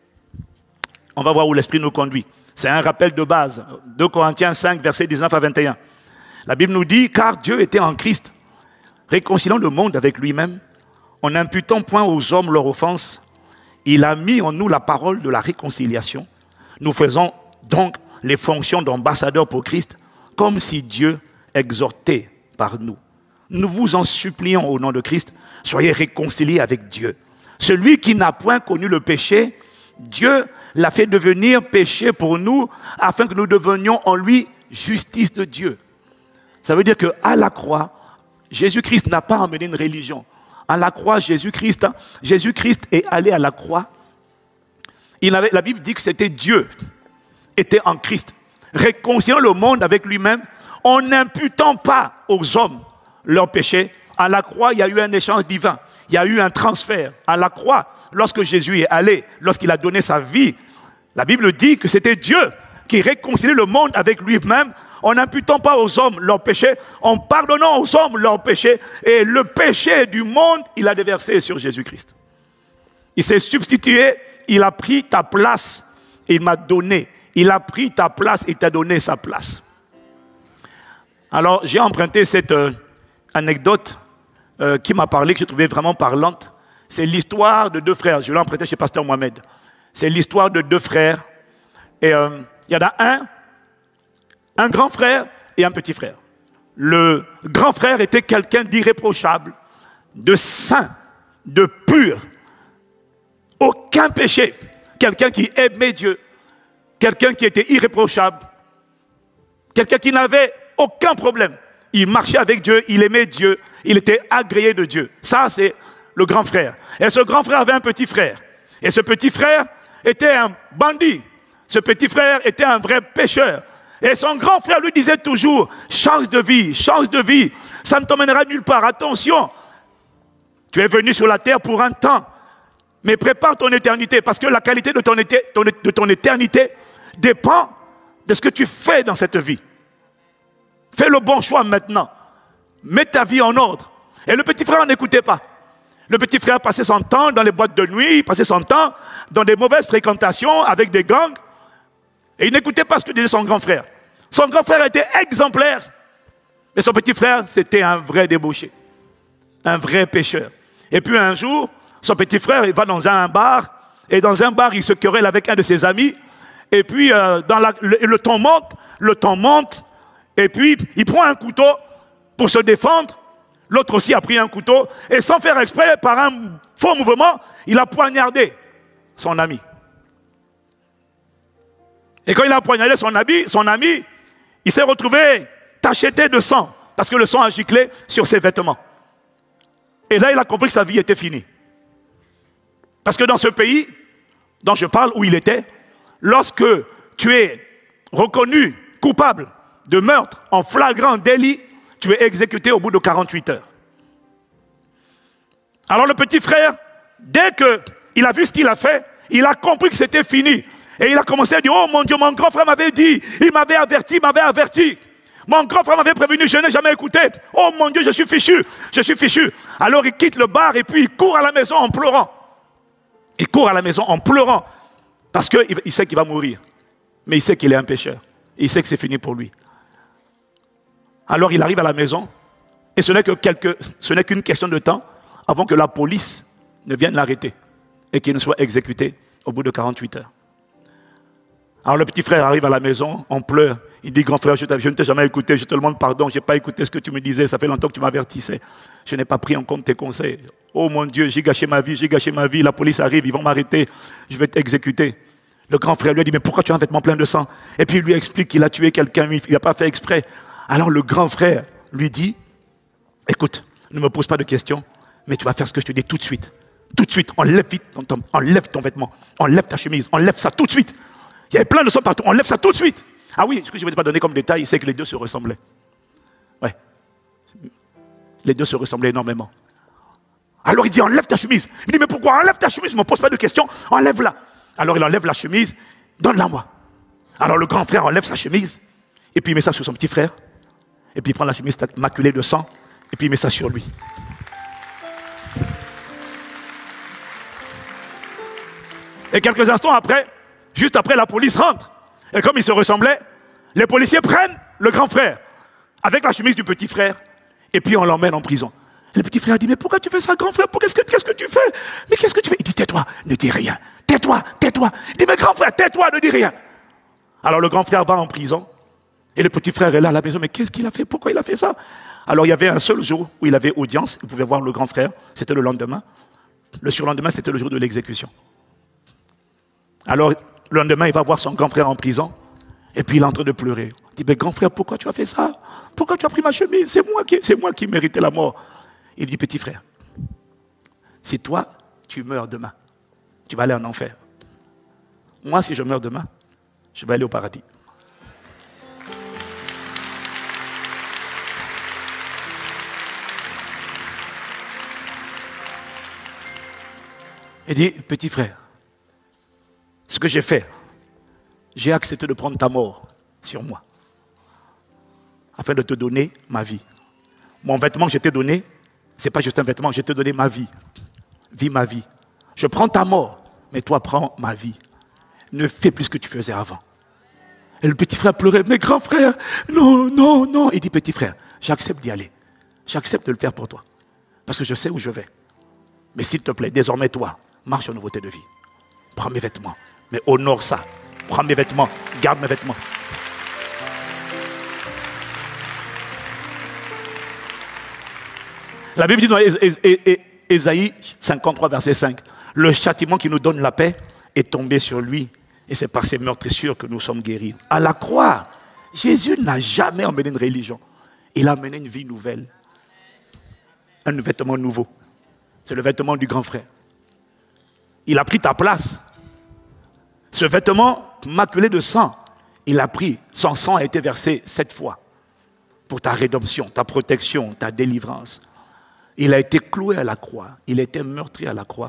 on va voir où l'Esprit nous conduit. C'est un rappel de base. 2 Corinthiens 5, verset 19 à 21. La Bible nous dit, car Dieu était en Christ, réconciliant le monde avec lui-même, en n'imputant point aux hommes leur offense. Il a mis en nous la parole de la réconciliation. Nous faisons donc les fonctions d'ambassadeurs pour Christ, comme si Dieu exhortait par nous. Nous vous en supplions au nom de Christ, soyez réconciliés avec Dieu. Celui qui n'a point connu le péché, Dieu l'a fait devenir péché pour nous, afin que nous devenions en lui justice de Dieu. Ça veut dire qu'à la croix, Jésus-Christ n'a pas emmené une religion. À la croix, Jésus-Christ est allé à la croix. La Bible dit que c'était Dieu, était en Christ, réconciliant le monde avec lui-même, en n'imputant pas aux hommes leurs péchés. À la croix, il y a eu un échange divin. Il y a eu un transfert. À la croix, lorsque Jésus est allé, lorsqu'il a donné sa vie, la Bible dit que c'était Dieu qui réconciliait le monde avec lui-même en n'imputant pas aux hommes leurs péchés, en pardonnant aux hommes leurs péchés. Et le péché du monde, il a déversé sur Jésus-Christ. Il s'est substitué, il a pris ta place et il m'a donné. Il a pris ta place et t'a donné sa place. Alors, j'ai emprunté cette anecdote qui m'a parlé, que j'ai trouvé vraiment parlante. C'est l'histoire de deux frères. Je l'ai emprunté chez Pasteur Mohamed. C'est l'histoire de deux frères. Et il y en a un grand frère et un petit frère. Le grand frère était quelqu'un d'irréprochable, de saint, de pur. Aucun péché. Quelqu'un qui aimait Dieu. Quelqu'un qui était irréprochable. Quelqu'un qui n'avait aucun problème. Il marchait avec Dieu, il aimait Dieu, il était agréé de Dieu. Ça, c'est le grand frère. Et ce grand frère avait un petit frère. Et ce petit frère était un bandit. Ce petit frère était un vrai pécheur. Et son grand frère lui disait toujours, change de vie, ça ne t'emmènera nulle part. Attention, tu es venu sur la terre pour un temps, mais prépare ton éternité, parce que la qualité de ton éternité dépend de ce que tu fais dans cette vie. Fais le bon choix maintenant. Mets ta vie en ordre. Et le petit frère n'écoutait pas. Le petit frère passait son temps dans les boîtes de nuit, il passait son temps dans des mauvaises fréquentations avec des gangs. Et il n'écoutait pas ce que disait son grand frère. Son grand frère était exemplaire. Mais son petit frère, c'était un vrai débauché. Un vrai pécheur. Et puis un jour, son petit frère, il va dans un bar. Et dans un bar, il se querelle avec un de ses amis. Et puis, le temps monte. Et puis, il prend un couteau pour se défendre. L'autre aussi a pris un couteau. Et sans faire exprès, par un faux mouvement, il a poignardé son ami. Et quand il a poignardé son ami, il s'est retrouvé tacheté de sang parce que le sang a giclé sur ses vêtements. Et là, il a compris que sa vie était finie. Parce que dans ce pays dont je parle, où il était, lorsque tu es reconnu coupable de meurtre en flagrant délit, tu es exécuté au bout de 48 heures. Alors le petit frère, dès qu'il a vu ce qu'il a fait, il a compris que c'était fini. Et il a commencé à dire, oh mon Dieu, mon grand frère m'avait dit, il m'avait averti, Mon grand frère m'avait prévenu, je n'ai jamais écouté. Oh mon Dieu, je suis fichu. Alors il quitte le bar et puis il court à la maison en pleurant. Il court à la maison en pleurant parce qu'il sait qu'il va mourir. Mais il sait qu'il est un pécheur. Et il sait que c'est fini pour lui. Alors il arrive à la maison et ce n'est qu'une question de temps avant que la police ne vienne l'arrêter et qu'il ne soit exécuté au bout de 48 heures. Alors le petit frère arrive à la maison, on pleure. Il dit, grand frère, je ne t'ai jamais écouté, je te demande pardon, je n'ai pas écouté ce que tu me disais, ça fait longtemps que tu m'avertissais. Je n'ai pas pris en compte tes conseils. Oh mon Dieu, j'ai gâché ma vie, la police arrive, ils vont m'arrêter, je vais t'exécuter. Le grand frère lui a dit, mais pourquoi tu as un vêtement plein de sang? Et puis il lui explique qu'il a tué quelqu'un, il n'a pas fait exprès. Alors le grand frère lui dit, écoute, ne me pose pas de questions, mais tu vas faire ce que je te dis tout de suite. Tout de suite, enlève vite enlève ton vêtement, enlève ta chemise, enlève ça tout de suite. Il y avait plein de sang partout, enlève ça tout de suite. Ah oui, ce que je ne vais pas donner comme détail, c'est que les deux se ressemblaient. Ouais. Les deux se ressemblaient énormément. Alors il dit, enlève ta chemise. Il dit, mais pourquoi? Enlève ta chemise, ne me pose pas de questions, enlève-la. Alors il enlève la chemise, donne-la moi. Alors le grand frère enlève sa chemise, et puis il met ça sur son petit frère, et puis il prend la chemise maculée de sang, et puis il met ça sur lui. Et quelques instants après, juste après, la police rentre. Et comme ils se ressemblaient, les policiers prennent le grand frère avec la chemise du petit frère et puis on l'emmène en prison. Et le petit frère dit, mais pourquoi tu fais ça, grand frère? Qu'est-ce que tu fais? Mais qu'est-ce que tu fais? Il dit, tais-toi, ne dis rien. Tais-toi. Il dit, mais grand frère, tais-toi, ne dis rien. Alors le grand frère va en prison et le petit frère est là à la maison. Mais qu'est-ce qu'il a fait? Pourquoi il a fait ça? Alors il y avait un seul jour où il avait audience, il pouvait voir le grand frère, c'était le lendemain. Le surlendemain, c'était le jour de l'exécution. Alors, le lendemain, il va voir son grand frère en prison. Et puis, il est en train de pleurer. Il dit, mais grand frère, pourquoi tu as fait ça? Pourquoi tu as pris ma chemise? C'est moi qui méritais la mort. Il dit, petit frère, si toi, tu meurs demain, tu vas aller en enfer. Moi, si je meurs demain, je vais aller au paradis. Il dit, petit frère, ce que j'ai fait, j'ai accepté de prendre ta mort sur moi, afin de te donner ma vie. Mon vêtement que je t'ai donné, ce n'est pas juste un vêtement, je t'ai donné ma vie. Vis ma vie. Je prends ta mort, mais toi prends ma vie. Ne fais plus ce que tu faisais avant. Et le petit frère pleurait, mais grand frère, non. Il dit, petit frère, j'accepte d'y aller. J'accepte de le faire pour toi. Parce que je sais où je vais. Mais s'il te plaît, désormais toi, marche en nouveauté de vie. Prends mes vêtements. Mais honore ça. Prends mes vêtements. Garde mes vêtements. La Bible dit dans Ésaïe 53, verset 5, le châtiment qui nous donne la paix est tombé sur lui. Et c'est par ses meurtrissures que nous sommes guéris. À la croix, Jésus n'a jamais emmené une religion. Il a amené une vie nouvelle. Un vêtement nouveau. C'est le vêtement du grand frère. Il a pris ta place. Ce vêtement maculé de sang, il a pris. Son sang a été versé 7 fois pour ta rédemption, ta protection, ta délivrance. Il a été cloué à la croix. Il a été meurtri à la croix.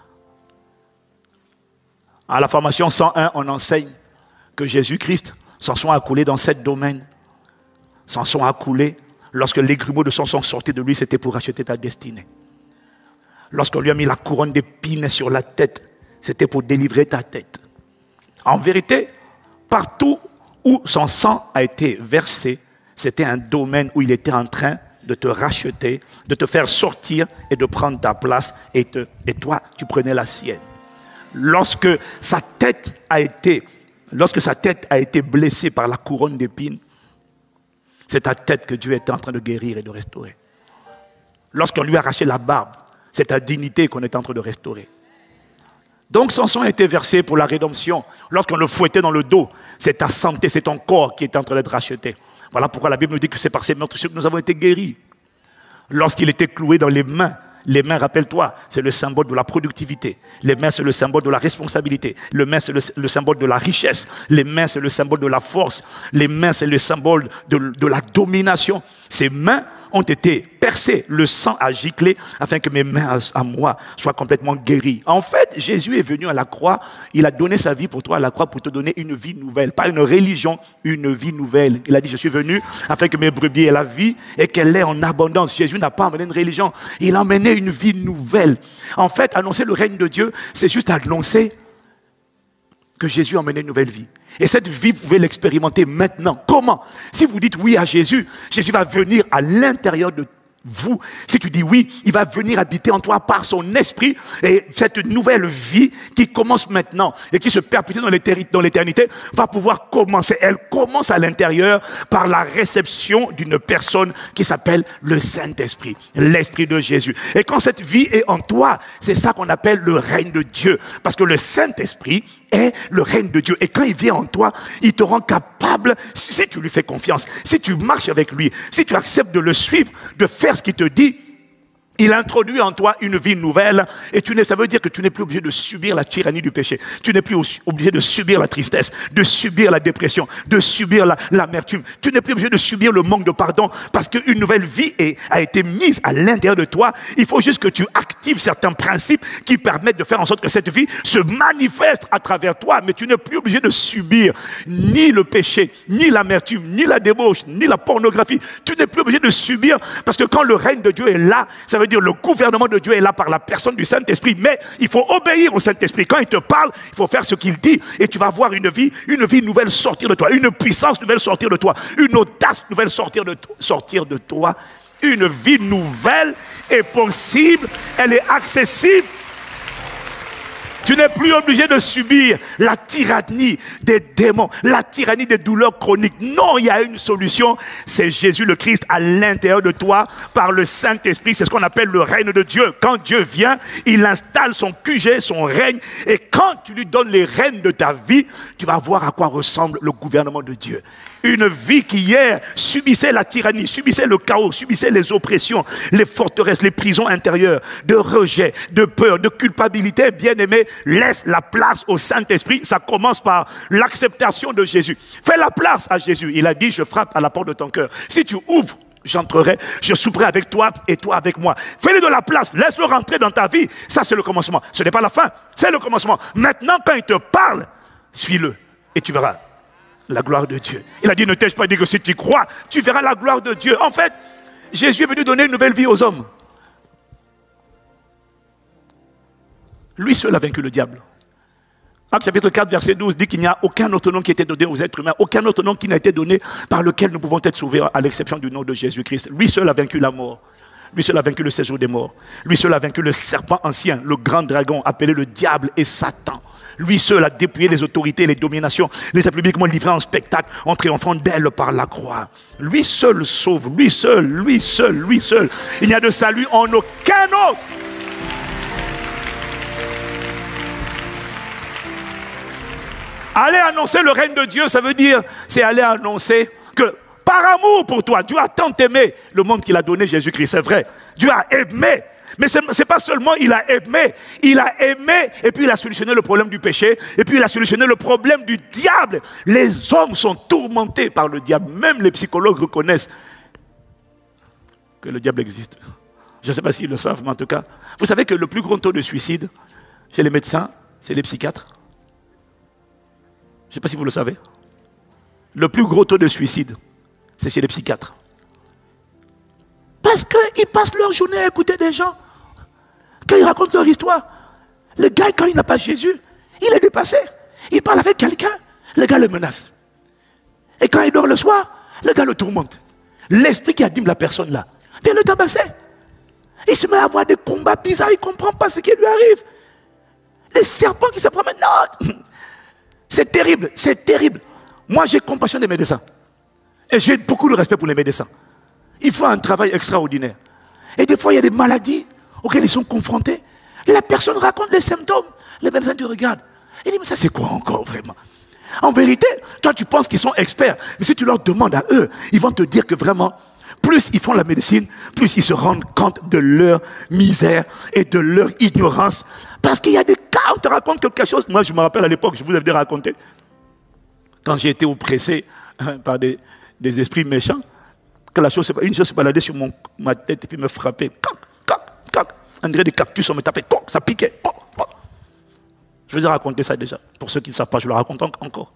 À la formation 101, on enseigne que Jésus-Christ s'en sont accoulés dans 7 domaines. S'en sont accoulés lorsque les grumeaux de son sang sortaient de lui, c'était pour racheter ta destinée. Lorsqu'on lui a mis la couronne d'épines sur la tête, c'était pour délivrer ta tête. En vérité, partout où son sang a été versé, c'était un domaine où il était en train de te racheter, de te faire sortir et de prendre ta place. Et toi, tu prenais la sienne. Lorsque sa tête a été blessée par la couronne d'épines, c'est ta tête que Dieu était en train de guérir et de restaurer. Lorsqu'on lui a arraché la barbe, c'est ta dignité qu'on est en train de restaurer. Donc son sang a été versé pour la rédemption. Lorsqu'on le fouettait dans le dos, c'est ta santé, c'est ton corps qui est en train d'être racheté. Voilà pourquoi la Bible nous dit que c'est par ses meurtrissures que nous avons été guéris. Lorsqu'il était cloué dans les mains, rappelle-toi, c'est le symbole de la productivité. Les mains, c'est le symbole de la responsabilité. Les mains, c'est le symbole de la richesse. Les mains, c'est le symbole de la force. Les mains, c'est le symbole de la domination. Ces mains ont été percées, le sang a giclé afin que mes mains à moi soient complètement guéries. En fait, Jésus est venu à la croix, il a donné sa vie pour toi à la croix pour te donner une vie nouvelle, pas une religion, une vie nouvelle. Il a dit, je suis venu afin que mes brebis aient la vie et qu'elle ait en abondance. Jésus n'a pas amené une religion, il a amené une vie nouvelle. En fait, annoncer le règne de Dieu, c'est juste annoncer que Jésus a amené une nouvelle vie. Et cette vie, vous pouvez l'expérimenter maintenant. Comment? Si vous dites oui à Jésus, Jésus va venir à l'intérieur de vous. Si tu dis oui, il va venir habiter en toi par son esprit. Et cette nouvelle vie qui commence maintenant et qui se perpétue dans l'éternité va pouvoir commencer. Elle commence à l'intérieur par la réception d'une personne qui s'appelle le Saint-Esprit, l'Esprit de Jésus. Et quand cette vie est en toi, c'est ça qu'on appelle le règne de Dieu. Parce que le Saint-Esprit est le règne de Dieu. Et quand il vient en toi, il te rend capable, si tu lui fais confiance, si tu marches avec lui, si tu acceptes de le suivre, de faire ce qu'il te dit, il introduit en toi une vie nouvelle et ça veut dire que tu n'es plus obligé de subir la tyrannie du péché. Tu n'es plus obligé de subir la tristesse, de subir la dépression, de subir l'amertume. Tu n'es plus obligé de subir le manque de pardon parce qu'une nouvelle vie a été mise à l'intérieur de toi. Il faut juste que tu actives certains principes qui permettent de faire en sorte que cette vie se manifeste à travers toi. Mais tu n'es plus obligé de subir ni le péché, ni l'amertume, ni la débauche, ni la pornographie. Tu n'es plus obligé de subir parce que quand le règne de Dieu est là, ça veut dire le gouvernement de Dieu est là par la personne du Saint-Esprit, mais il faut obéir au Saint-Esprit. Quand il te parle, il faut faire ce qu'il dit et tu vas voir une vie nouvelle sortir de toi, une puissance nouvelle sortir de toi, une audace nouvelle sortir de toi. Une vie nouvelle est possible, elle est accessible. Tu n'es plus obligé de subir la tyrannie des démons, la tyrannie des douleurs chroniques. Non, il y a une solution, c'est Jésus le Christ à l'intérieur de toi par le Saint-Esprit. C'est ce qu'on appelle le règne de Dieu. Quand Dieu vient, il installe son QG, son règne. Et quand tu lui donnes les rênes de ta vie, tu vas voir à quoi ressemble le gouvernement de Dieu. Une vie qui hier subissait la tyrannie, subissait le chaos, subissait les oppressions, les forteresses, les prisons intérieures, de rejet, de peur, de culpabilité. Bien-aimé, laisse la place au Saint-Esprit. Ça commence par l'acceptation de Jésus. Fais la place à Jésus. Il a dit, je frappe à la porte de ton cœur. Si tu ouvres, j'entrerai, je souperai avec toi et toi avec moi. Fais-le de la place, laisse-le rentrer dans ta vie. Ça, c'est le commencement. Ce n'est pas la fin, c'est le commencement. Maintenant, quand il te parle, suis-le et tu verras la gloire de Dieu. Il a dit, ne t'ai-je pas dit que si tu crois, tu verras la gloire de Dieu. En fait, Jésus est venu donner une nouvelle vie aux hommes. Lui seul a vaincu le diable. Actes chapitre 4, verset 12 dit qu'il n'y a aucun autre nom qui a été donné aux êtres humains, aucun autre nom qui n'a été donné par lequel nous pouvons être sauvés à l'exception du nom de Jésus-Christ. Lui seul a vaincu la mort. Lui seul a vaincu le séjour des morts. Lui seul a vaincu le serpent ancien, le grand dragon appelé le diable et Satan. Lui seul a dépouillé les autorités, les dominations, les a publiquement livrés en spectacle en triomphant d'elle par la croix. Lui seul sauve, lui seul, lui seul, lui seul. Il n'y a de salut en aucun autre. Aller annoncer le règne de Dieu, ça veut dire, c'est aller annoncer que par amour pour toi, Dieu a tant aimé le monde qu'il a donné Jésus-Christ, c'est vrai. Dieu a aimé. Mais ce n'est pas seulement il a aimé et puis il a solutionné le problème du péché et puis il a solutionné le problème du diable. Les hommes sont tourmentés par le diable. Même les psychologues reconnaissent que le diable existe. Je ne sais pas s'ils le savent, mais en tout cas, vous savez que le plus grand taux de suicide chez les médecins, c'est les psychiatres. Je ne sais pas si vous le savez. Le plus gros taux de suicide, c'est chez les psychiatres. Parce qu'ils passent leur journée à écouter des gens. Quand ils racontent leur histoire, le gars, quand il n'a pas Jésus, il est dépassé. Il parle avec quelqu'un, le gars le menace. Et quand il dort le soir, le gars le tourmente. L'esprit qui anime la personne là vient le tabasser. Il se met à avoir des combats bizarres, il ne comprend pas ce qui lui arrive. Les serpents qui se promènent. Non, c'est terrible, c'est terrible. Moi, j'ai compassion des médecins. Et j'ai beaucoup de respect pour les médecins. Ils font un travail extraordinaire. Et des fois, il y a des maladies auxquelles ils sont confrontés. La personne raconte les symptômes. Le médecin te regarde. Il dit, mais ça c'est quoi encore vraiment? En vérité, toi tu penses qu'ils sont experts. Mais si tu leur demandes à eux, ils vont te dire que vraiment, plus ils font la médecine, plus ils se rendent compte de leur misère et de leur ignorance. Parce qu'il y a des cas où on te raconte quelque chose. Moi je me rappelle à l'époque, je vous avais raconté, quand j'ai été oppressé par des esprits méchants, que une chose se baladait sur ma tête et puis me frappait. On dirait des cactus, on me tapait, ça piquait. Je vous ai raconté ça déjà. Pour ceux qui ne savent pas, je le raconte encore.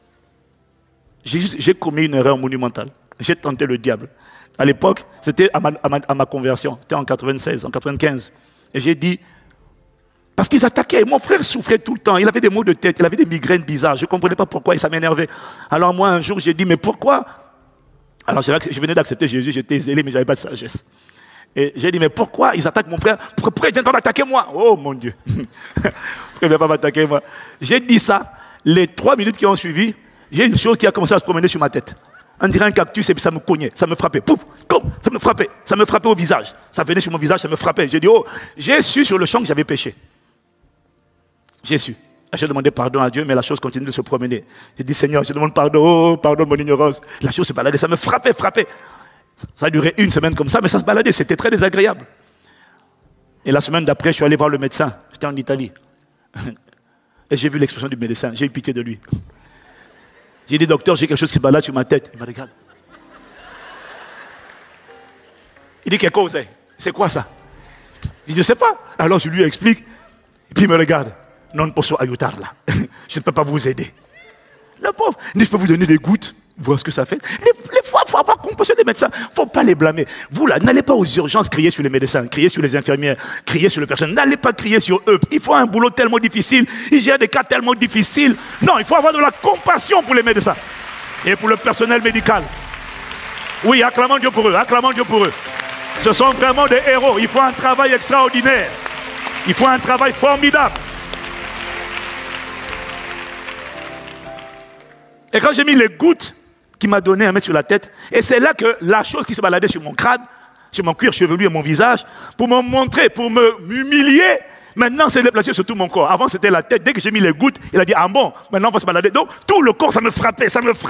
J'ai commis une erreur monumentale. J'ai tenté le diable. À l'époque, c'était à ma conversion. C'était en 96, en 95. Et j'ai dit, parce qu'ils attaquaient. Mon frère souffrait tout le temps. Il avait des maux de tête, il avait des migraines bizarres. Je ne comprenais pas pourquoi et ça m'énervait. Alors moi, un jour, j'ai dit, mais pourquoi? Alors je venais d'accepter Jésus, j'étais zélé, mais je n'avais pas de sagesse. Et j'ai dit, mais pourquoi ils attaquent mon frère? Pourquoi ils viennent pas m'attaquer moi? Oh mon Dieu. Pourquoi ils ne viennent pas m'attaquer moi? J'ai dit ça, les 3 minutes qui ont suivi, j'ai une chose qui a commencé à se promener sur ma tête. On dirait un cactus et puis ça me cognait, ça me frappait. Pouf, ça me frappait au visage. Ça venait sur mon visage, ça me frappait. J'ai dit, oh, j'ai su sur le champ que j'avais péché. J'ai su. J'ai demandé pardon à Dieu, mais la chose continue de se promener. J'ai dit, Seigneur, je demande pardon, oh, pardonne mon ignorance. La chose se baladait, ça me frappait. Ça a duré 1 semaine comme ça, mais ça se baladait, c'était très désagréable. Et la semaine d'après, je suis allé voir le médecin. J'étais en Italie. Et j'ai vu l'expression du médecin, j'ai eu pitié de lui. J'ai dit, docteur, j'ai quelque chose qui se balade sur ma tête. Il me regarde. Il dit, qu'est-ce que c'est quoi ça? Je dis, je ne sais pas. Alors je lui explique. Et puis il me regarde. Non posso aiutarla. Je ne peux pas vous aider. Le pauvre. Je peux vous donner des gouttes. Voir ce que ça fait. Les fois, il faut avoir compassion des médecins. Il ne faut pas les blâmer. Vous là, n'allez pas aux urgences crier sur les médecins, crier sur les infirmières, crier sur les personnes. N'allez pas crier sur eux. Ils font un boulot tellement difficile. Ils gèrent des cas tellement difficiles. Non, il faut avoir de la compassion pour les médecins. Et pour le personnel médical. Oui, acclamons Dieu pour eux. Acclamons Dieu pour eux. Ce sont vraiment des héros. Ils font un travail extraordinaire. Ils font un travail formidable. Et quand j'ai mis les gouttes qu'il m'a donné à mettre sur la tête, et c'est là que la chose qui se baladait sur mon crâne, sur mon cuir chevelu et mon visage, pour me montrer, pour m'humilier, maintenant c'est déplacé sur tout mon corps. Avant c'était la tête. Dès que j'ai mis les gouttes, il a dit, ah bon, maintenant on va se balader. Donc tout le corps, ça me frappait.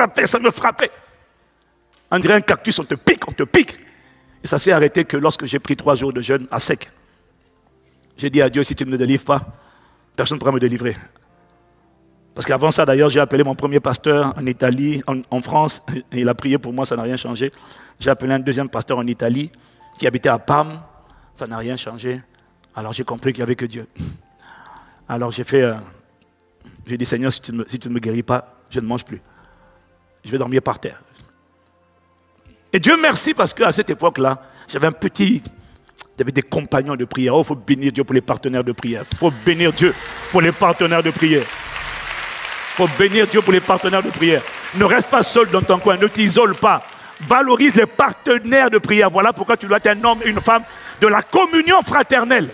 On dirait un cactus, on te pique. Et ça s'est arrêté que lorsque j'ai pris 3 jours de jeûne à sec. J'ai dit à Dieu, si tu ne me délivres pas, personne ne pourra me délivrer. Parce qu'avant ça, d'ailleurs, j'ai appelé mon premier pasteur en Italie, en France, et il a prié pour moi, ça n'a rien changé. J'ai appelé un deuxième pasteur en Italie, qui habitait à Parme, ça n'a rien changé. Alors j'ai compris qu'il n'y avait que Dieu. Alors j'ai dit, Seigneur, si tu ne me guéris pas, je ne mange plus. Je vais dormir par terre. Et Dieu merci, parce qu'à cette époque-là, j'avais des compagnons de prière. Oh, il faut bénir Dieu pour les partenaires de prière. Il faut bénir Dieu pour les partenaires de prière. Il faut bénir Dieu pour les partenaires de prière. Ne reste pas seul dans ton coin, ne t'isole pas. Valorise les partenaires de prière. Voilà pourquoi tu dois être un homme et une femme de la communion fraternelle.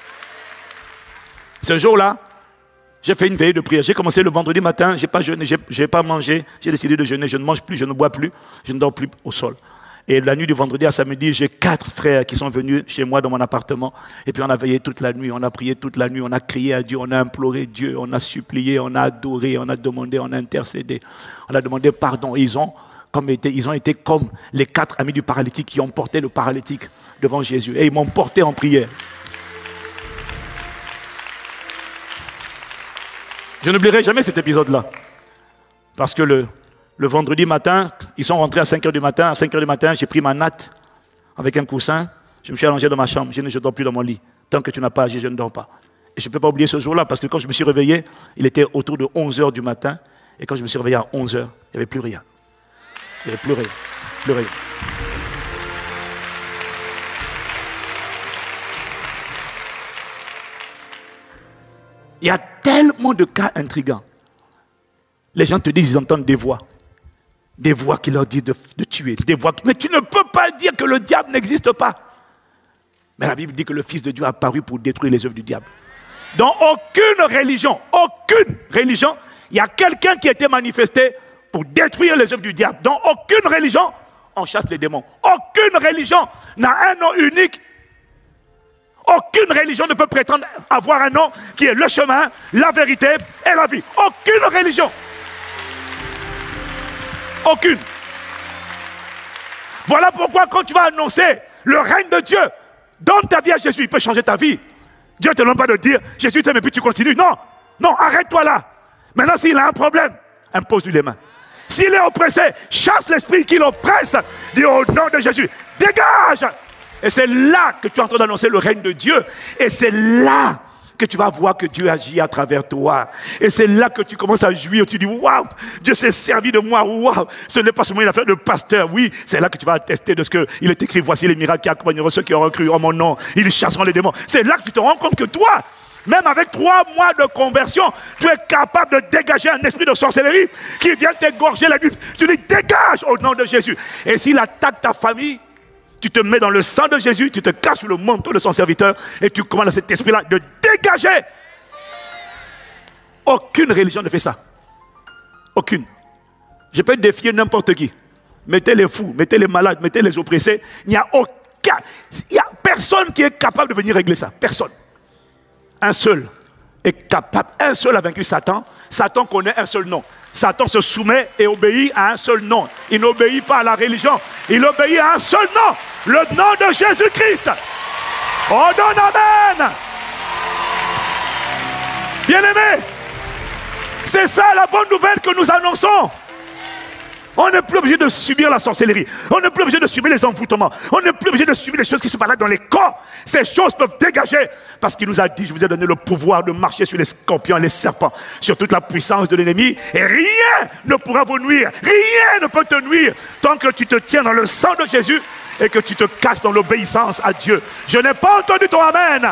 Ce jour-là, j'ai fait une veillée de prière. J'ai commencé le vendredi matin, je n'ai pas jeûné, je n'ai pas mangé. J'ai décidé de jeûner, je ne mange plus, je ne bois plus, je ne dors plus au sol. Et la nuit du vendredi à samedi, j'ai 4 frères qui sont venus chez moi dans mon appartement. Et puis on a veillé toute la nuit, on a prié toute la nuit, on a crié à Dieu, on a imploré Dieu, on a supplié, on a adoré, on a demandé, on a intercédé. On a demandé pardon. Ils ont été comme les 4 amis du paralytique qui ont porté le paralytique devant Jésus. Et ils m'ont porté en prière. Je n'oublierai jamais cet épisode-là. Parce que le vendredi matin, ils sont rentrés à 5h du matin. À 5h du matin, j'ai pris ma natte avec un coussin. Je me suis allongé dans ma chambre. Je ne dors plus dans mon lit. Tant que tu n'as pas agi, je ne dors pas. Et je ne peux pas oublier ce jour-là parce que quand je me suis réveillé, il était autour de 11h du matin. Et quand je me suis réveillé à 11h, il n'y avait plus rien. Il n'y avait plus rien. Plus rien. Il y a tellement de cas intrigants. Les gens te disent, ils entendent des voix. Des voix qui leur disent de tuer. Mais tu ne peux pas dire que le diable n'existe pas. Mais la Bible dit que le Fils de Dieu a apparu pour détruire les œuvres du diable. Dans aucune religion, il y a quelqu'un qui a été manifesté pour détruire les œuvres du diable. Dans aucune religion, on chasse les démons. Aucune religion n'a un nom unique. Aucune religion ne peut prétendre avoir un nom qui est le chemin, la vérité et la vie. Aucune religion. Aucune. Voilà pourquoi quand tu vas annoncer le règne de Dieu, donne ta vie à Jésus, il peut changer ta vie. Dieu ne te demande pas de dire, Jésus t'aime et puis tu continues. Non, non, arrête-toi là. Maintenant, s'il a un problème, impose-lui les mains. S'il est oppressé, chasse l'esprit qui l'oppresse. Dis au nom de Jésus, dégage. Et c'est là que tu es en train d'annoncer le règne de Dieu. Et c'est là que tu vas voir que Dieu agit à travers toi. Et c'est là que tu commences à jouir. Tu dis, waouh, Dieu s'est servi de moi. Waouh, ce n'est pas seulement une affaire de pasteur. Oui, c'est là que tu vas attester de ce qu'il est écrit. Voici les miracles qui accompagneront ceux qui auront cru en mon nom. Ils chasseront les démons. C'est là que tu te rends compte que toi, même avec 3 mois de conversion, tu es capable de dégager un esprit de sorcellerie qui vient t'égorger la nuit. Tu dis, dégage au nom de Jésus. Et s'il attaque ta famille, tu te mets dans le sang de Jésus, tu te caches sous le manteau de son serviteur et tu commandes à cet esprit-là de dégager. Aucune religion ne fait ça. Aucune. Je peux défier n'importe qui. Mettez les fous, mettez les malades, mettez les oppressés. Il n'y a personne qui est capable de venir régler ça. Personne. Un seul est capable. Un seul a vaincu Satan. Satan connaît un seul nom. Satan se soumet et obéit à un seul nom. Il n'obéit pas à la religion. Il obéit à un seul nom. Le nom de Jésus-Christ. Oh non, amen. Bien-aimés, c'est ça la bonne nouvelle que nous annonçons. On n'est plus obligé de subir la sorcellerie. On n'est plus obligé de subir les envoûtements. On n'est plus obligé de subir les choses qui se baladent dans les corps. Ces choses peuvent dégager. Parce qu'il nous a dit, je vous ai donné le pouvoir de marcher sur les scorpions et les serpents, sur toute la puissance de l'ennemi. Et rien ne pourra vous nuire. Rien ne peut te nuire tant que tu te tiens dans le sang de Jésus et que tu te caches dans l'obéissance à Dieu. Je n'ai pas entendu ton amen.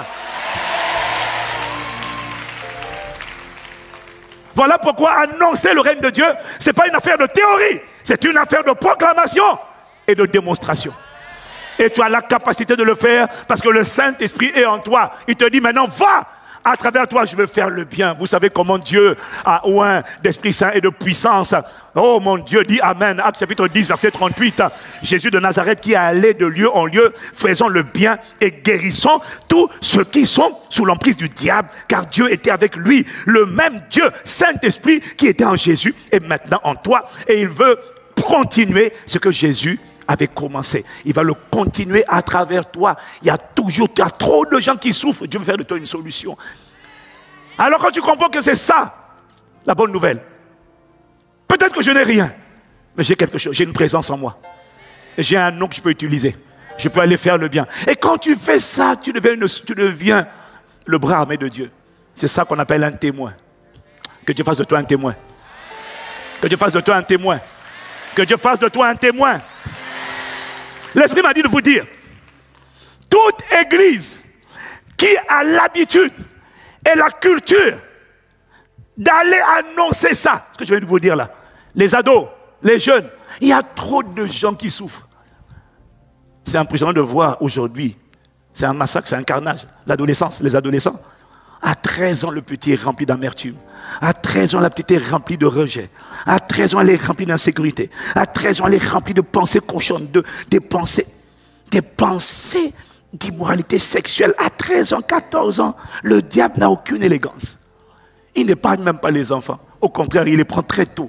Voilà pourquoi annoncer le règne de Dieu, ce n'est pas une affaire de théorie. C'est une affaire de proclamation et de démonstration. Et tu as la capacité de le faire parce que le Saint-Esprit est en toi. Il te dit maintenant, va, à travers toi, je veux faire le bien. Vous savez comment Dieu a oint d'Esprit Saint et de puissance. Oh mon Dieu, dit Amen. Actes chapitre 10, verset 38. Jésus de Nazareth qui allait de lieu en lieu, faisant le bien et guérissant tous ceux qui sont sous l'emprise du diable, car Dieu était avec lui. Le même Dieu, Saint-Esprit, qui était en Jésus, est maintenant en toi. Et il veut continuer ce que Jésus avait commencé. Il va le continuer à travers toi. Il y a trop de gens qui souffrent. Dieu veut faire de toi une solution. Alors quand tu comprends que c'est ça, la bonne nouvelle, peut-être que je n'ai rien, mais j'ai quelque chose, j'ai une présence en moi. Et j'ai un nom que je peux utiliser. Je peux aller faire le bien. Et quand tu fais ça, tu deviens le bras armé de Dieu. C'est ça qu'on appelle un témoin. Que Dieu fasse de toi un témoin. Que Dieu fasse de toi un témoin. Que Dieu fasse de toi un témoin. L'Esprit m'a dit de vous dire, toute église qui a l'habitude et la culture d'aller annoncer ça, ce que je viens de vous dire là, les ados, les jeunes, il y a trop de gens qui souffrent. C'est impressionnant de voir aujourd'hui, c'est un massacre, c'est un carnage, l'adolescence, les adolescents. À 13 ans, le petit est rempli d'amertume. À 13 ans, la petite est remplie de rejet. À 13 ans, elle est remplie d'insécurité. À 13 ans, elle est remplie de pensées cochonnes, des pensées d'immoralité sexuelle. À 13 ans, 14 ans, le diable n'a aucune élégance. Il n'épargne même pas les enfants. Au contraire, il les prend très tôt.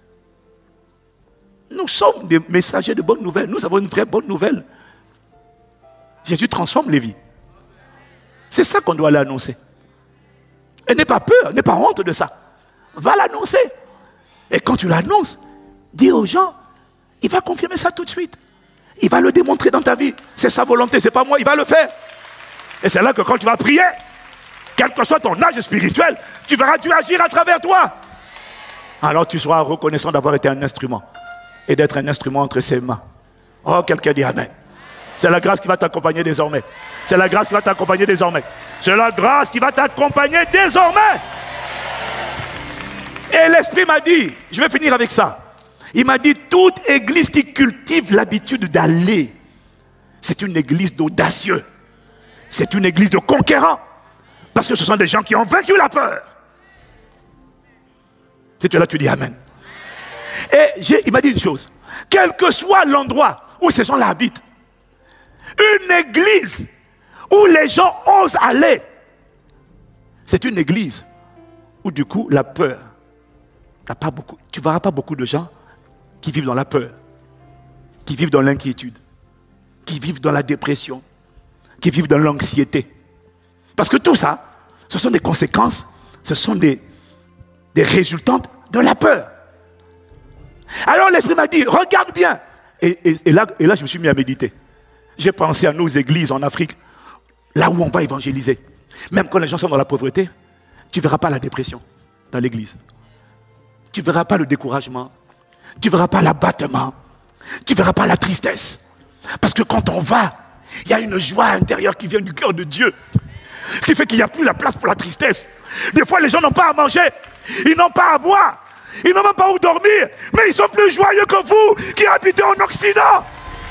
Nous sommes des messagers de bonnes nouvelles. Nous avons une vraie bonne nouvelle. Jésus transforme les vies. C'est ça qu'on doit aller annoncer. Et n'aie pas peur, n'aie pas honte de ça. Va l'annoncer. Et quand tu l'annonces, dis aux gens, il va confirmer ça tout de suite. Il va le démontrer dans ta vie. C'est sa volonté, c'est pas moi, il va le faire. Et c'est là que quand tu vas prier, quel que soit ton âge spirituel, tu verras Dieu agir à travers toi. Alors tu seras reconnaissant d'avoir été un instrument. Et d'être un instrument entre ses mains. Oh, quelqu'un dit Amen. C'est la grâce qui va t'accompagner désormais. C'est la grâce qui va t'accompagner désormais. C'est la grâce qui va t'accompagner désormais. Et l'Esprit m'a dit, je vais finir avec ça. Il m'a dit, toute église qui cultive l'habitude d'aller, c'est une église d'audacieux. C'est une église de conquérants. Parce que ce sont des gens qui ont vaincu la peur. Si tu es là, tu dis Amen. Et il m'a dit une chose. Quel que soit l'endroit où ces gens-là habitent, une église où les gens osent aller, c'est une église où du coup la peur n'a pas beaucoup. Tu ne verras pas beaucoup de gens qui vivent dans la peur, qui vivent dans l'inquiétude, qui vivent dans la dépression, qui vivent dans l'anxiété. Parce que tout ça, ce sont des conséquences, ce sont des résultantes de la peur. Alors l'Esprit m'a dit, regarde bien. Et là, je me suis mis à méditer. J'ai pensé à nos églises en Afrique, là où on va évangéliser. Même quand les gens sont dans la pauvreté, tu ne verras pas la dépression dans l'église. Tu ne verras pas le découragement. Tu ne verras pas l'abattement. Tu ne verras pas la tristesse. Parce que quand on va, il y a une joie intérieure qui vient du cœur de Dieu. Ce qui fait qu'il n'y a plus la place pour la tristesse. Des fois, les gens n'ont pas à manger. Ils n'ont pas à boire. Ils n'ont même pas où dormir. Mais ils sont plus joyeux que vous qui habitez en Occident.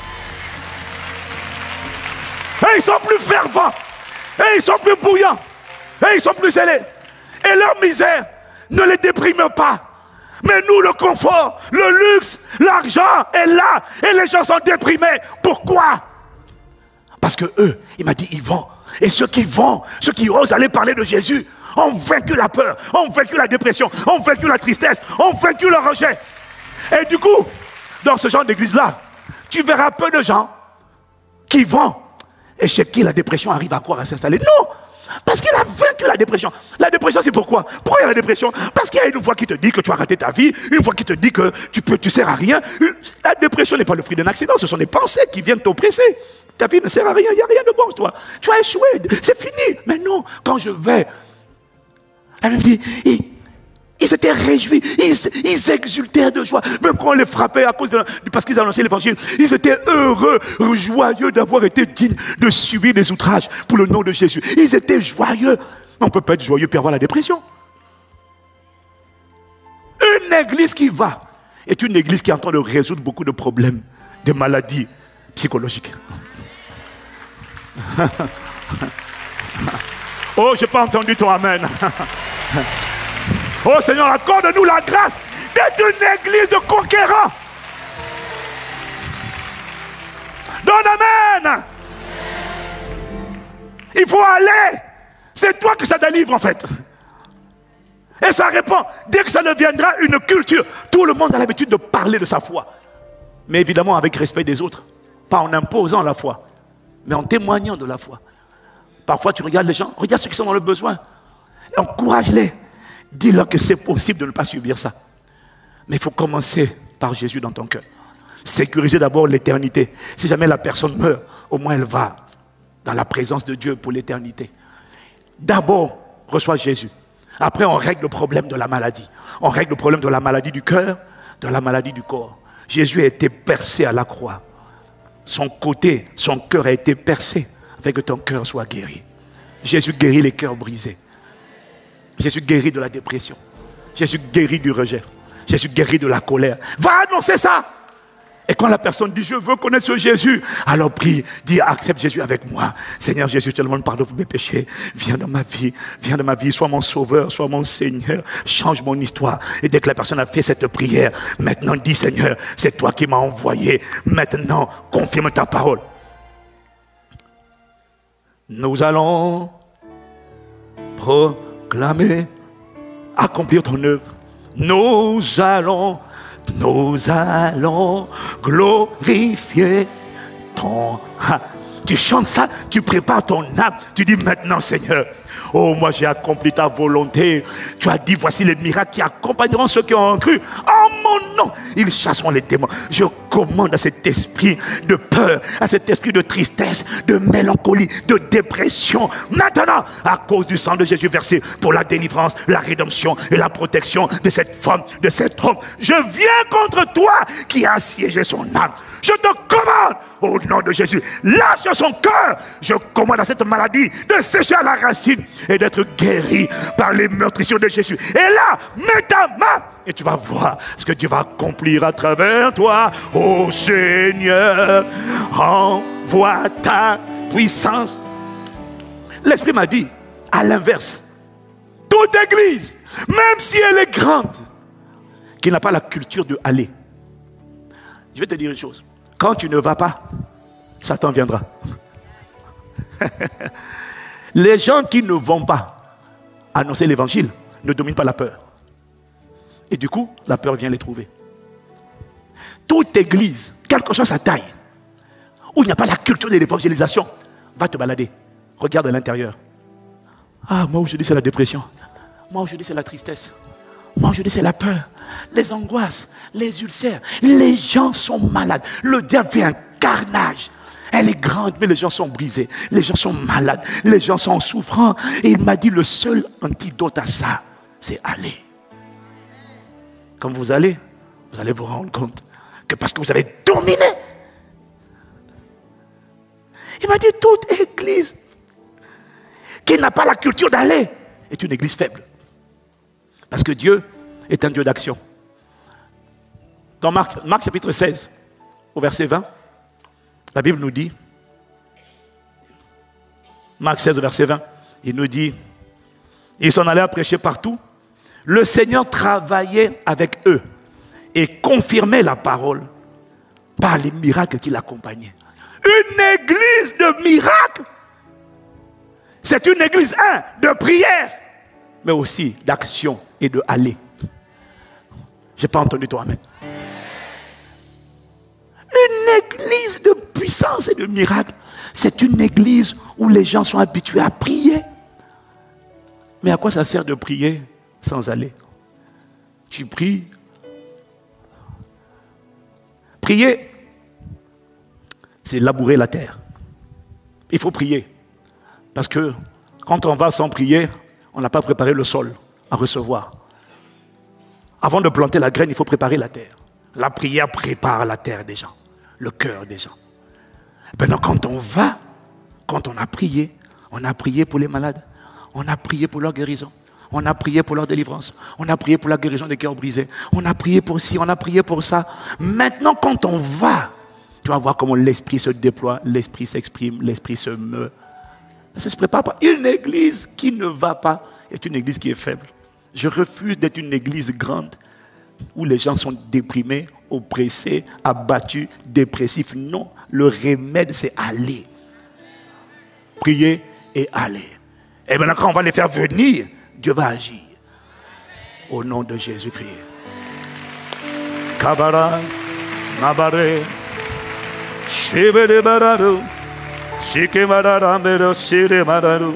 Et ils sont plus fervents. Et ils sont plus bouillants. Et ils sont plus zélés. Et leur misère ne les déprime pas. Mais nous, le confort, le luxe, l'argent est là. Et les gens sont déprimés. Pourquoi? Parce que eux, il m'a dit, ils vont. Et ceux qui vont, ceux qui osent aller parler de Jésus, ont vaincu la peur, ont vaincu la dépression, ont vaincu la tristesse, ont vaincu le rejet. Et du coup, dans ce genre d'église-là, tu verras peu de gens qui vont et chez qui la dépression arrive à croire à s'installer. Non! Parce qu'il a vaincu la dépression. La dépression, c'est pourquoi? Pourquoi il y a la dépression? Parce qu'il y a une voix qui te dit que tu as raté ta vie, une voix qui te dit que tu sers à rien. La dépression n'est pas le fruit d'un accident, ce sont des pensées qui viennent t'oppresser. Ta vie ne sert à rien, il n'y a rien de bon en toi. Tu as échoué, c'est fini. Mais non, quand je vais, elle me dit, ils s'étaient réjouis, ils exultaient de joie. Même quand on les frappait à cause parce qu'ils annonçaient l'évangile, ils étaient heureux, joyeux d'avoir été dignes de subir des outrages pour le nom de Jésus. Ils étaient joyeux. On ne peut pas être joyeux et avoir la dépression. Une église qui va est une église qui est en train de résoudre beaucoup de problèmes, de maladies psychologiques. Oh, je n'ai pas entendu ton amen. Oh Seigneur, accorde-nous la grâce d'être une église de conquérants. Donne amen. Il faut aller. C'est toi que ça délivre en fait. Et ça répond. Dès que ça deviendra une culture, tout le monde a l'habitude de parler de sa foi. Mais évidemment avec respect des autres. Pas en imposant la foi, mais en témoignant de la foi. Parfois tu regardes les gens, regarde ceux qui sont dans le besoin. Encourage-les. Dis-leur que c'est possible de ne pas subir ça. Mais il faut commencer par Jésus dans ton cœur. Sécuriser d'abord l'éternité. Si jamais la personne meurt, au moins elle va dans la présence de Dieu pour l'éternité. D'abord, reçois Jésus. Après, on règle le problème de la maladie. On règle le problème de la maladie du cœur, de la maladie du corps. Jésus a été percé à la croix. Son côté, son cœur a été percé afin que ton cœur soit guéri. Jésus guérit les cœurs brisés. Jésus guérit de la dépression. Jésus guérit du rejet. Jésus guérit de la colère. Va annoncer ça. Et quand la personne dit, je veux connaître ce Jésus, alors prie, dis, accepte Jésus avec moi. Seigneur Jésus, je te demande pardon pour mes péchés. Viens dans ma vie, sois mon sauveur, sois mon Seigneur. Change mon histoire. Et dès que la personne a fait cette prière, maintenant dis, Seigneur, c'est toi qui m'as envoyé. Maintenant, confirme ta parole. Nous allons proclamer, accomplir ton œuvre. Nous allons glorifier ton... Tu chantes ça, tu prépares ton âme, tu dis maintenant Seigneur, oh moi j'ai accompli ta volonté. Tu as dit voici les miracles qui accompagneront ceux qui ont cru. En mon nom, ils chasseront les démons. Je commande à cet esprit de peur, à cet esprit de tristesse, de mélancolie, de dépression. Maintenant, à cause du sang de Jésus versé pour la délivrance, la rédemption et la protection de cette femme, de cet homme. Je viens contre toi qui as assiégé son âme. Je te commande au nom de Jésus, lâche son cœur. Je commande à cette maladie de sécher à la racine et d'être guéri par les meurtrissures de Jésus. Et là, mets ta main et tu vas voir ce que Dieu va accomplir à travers toi. Oh Seigneur, envoie ta puissance. L'Esprit m'a dit, à l'inverse, toute église, même si elle est grande, qui n'a pas la culture de aller. Je vais te dire une chose. Quand tu ne vas pas, Satan viendra. Les gens qui ne vont pas annoncer l'évangile ne dominent pas la peur. Et du coup, la peur vient les trouver. Toute église, quelle que soit sa taille, où il n'y a pas la culture de l'évangélisation, va te balader. Regarde à l'intérieur. Ah, moi aujourd'hui c'est la dépression. Moi aujourd'hui c'est la tristesse. Moi aujourd'hui c'est la peur, les angoisses, les ulcères. Les gens sont malades. Le diable fait un carnage. Elle est grande, mais les gens sont brisés. Les gens sont malades. Les gens sont souffrants. Et il m'a dit, le seul antidote à ça, c'est aller. Quand vous allez vous rendre compte que parce que vous avez dominé. Il m'a dit, toute église qui n'a pas la culture d'aller est une église faible. Parce que Dieu est un Dieu d'action. Dans Marc chapitre 16, au verset 20, la Bible nous dit, Marc 16 au verset 20, il nous dit, ils s'en allaient à prêcher partout. Le Seigneur travaillait avec eux et confirmait la parole par les miracles qui l'accompagnaient. Une église de miracles, c'est une église, de prière, mais aussi d'action et de aller. Je n'ai pas entendu toi, amen. Une église de puissance et de miracles, c'est une église où les gens sont habitués à prier. Mais à quoi ça sert de prier sans aller? Tu pries. Prier, c'est labourer la terre. Il faut prier. Parce que quand on va sans prier, on n'a pas préparé le sol à recevoir. Avant de planter la graine, il faut préparer la terre. La prière prépare la terre des gens, le cœur des gens. Maintenant, quand on va, quand on a prié pour les malades, on a prié pour leur guérison, on a prié pour leur délivrance, on a prié pour la guérison des cœurs brisés, on a prié pour ci, on a prié pour ça. Maintenant, quand on va, tu vas voir comment l'esprit se déploie, l'esprit s'exprime, l'esprit se meut. Ça ne se prépare pas. Une église qui ne va pas est une église qui est faible. Je refuse d'être une église grande où les gens sont déprimés, oppressés, abattus, dépressifs. Non, le remède c'est aller. Prier et aller. Et maintenant quand on va les faire venir, Dieu va agir. Au nom de Jésus-Christ. Kabara, Mabare, Shibere Bararu, Shike Mararamero, Sire Mararu.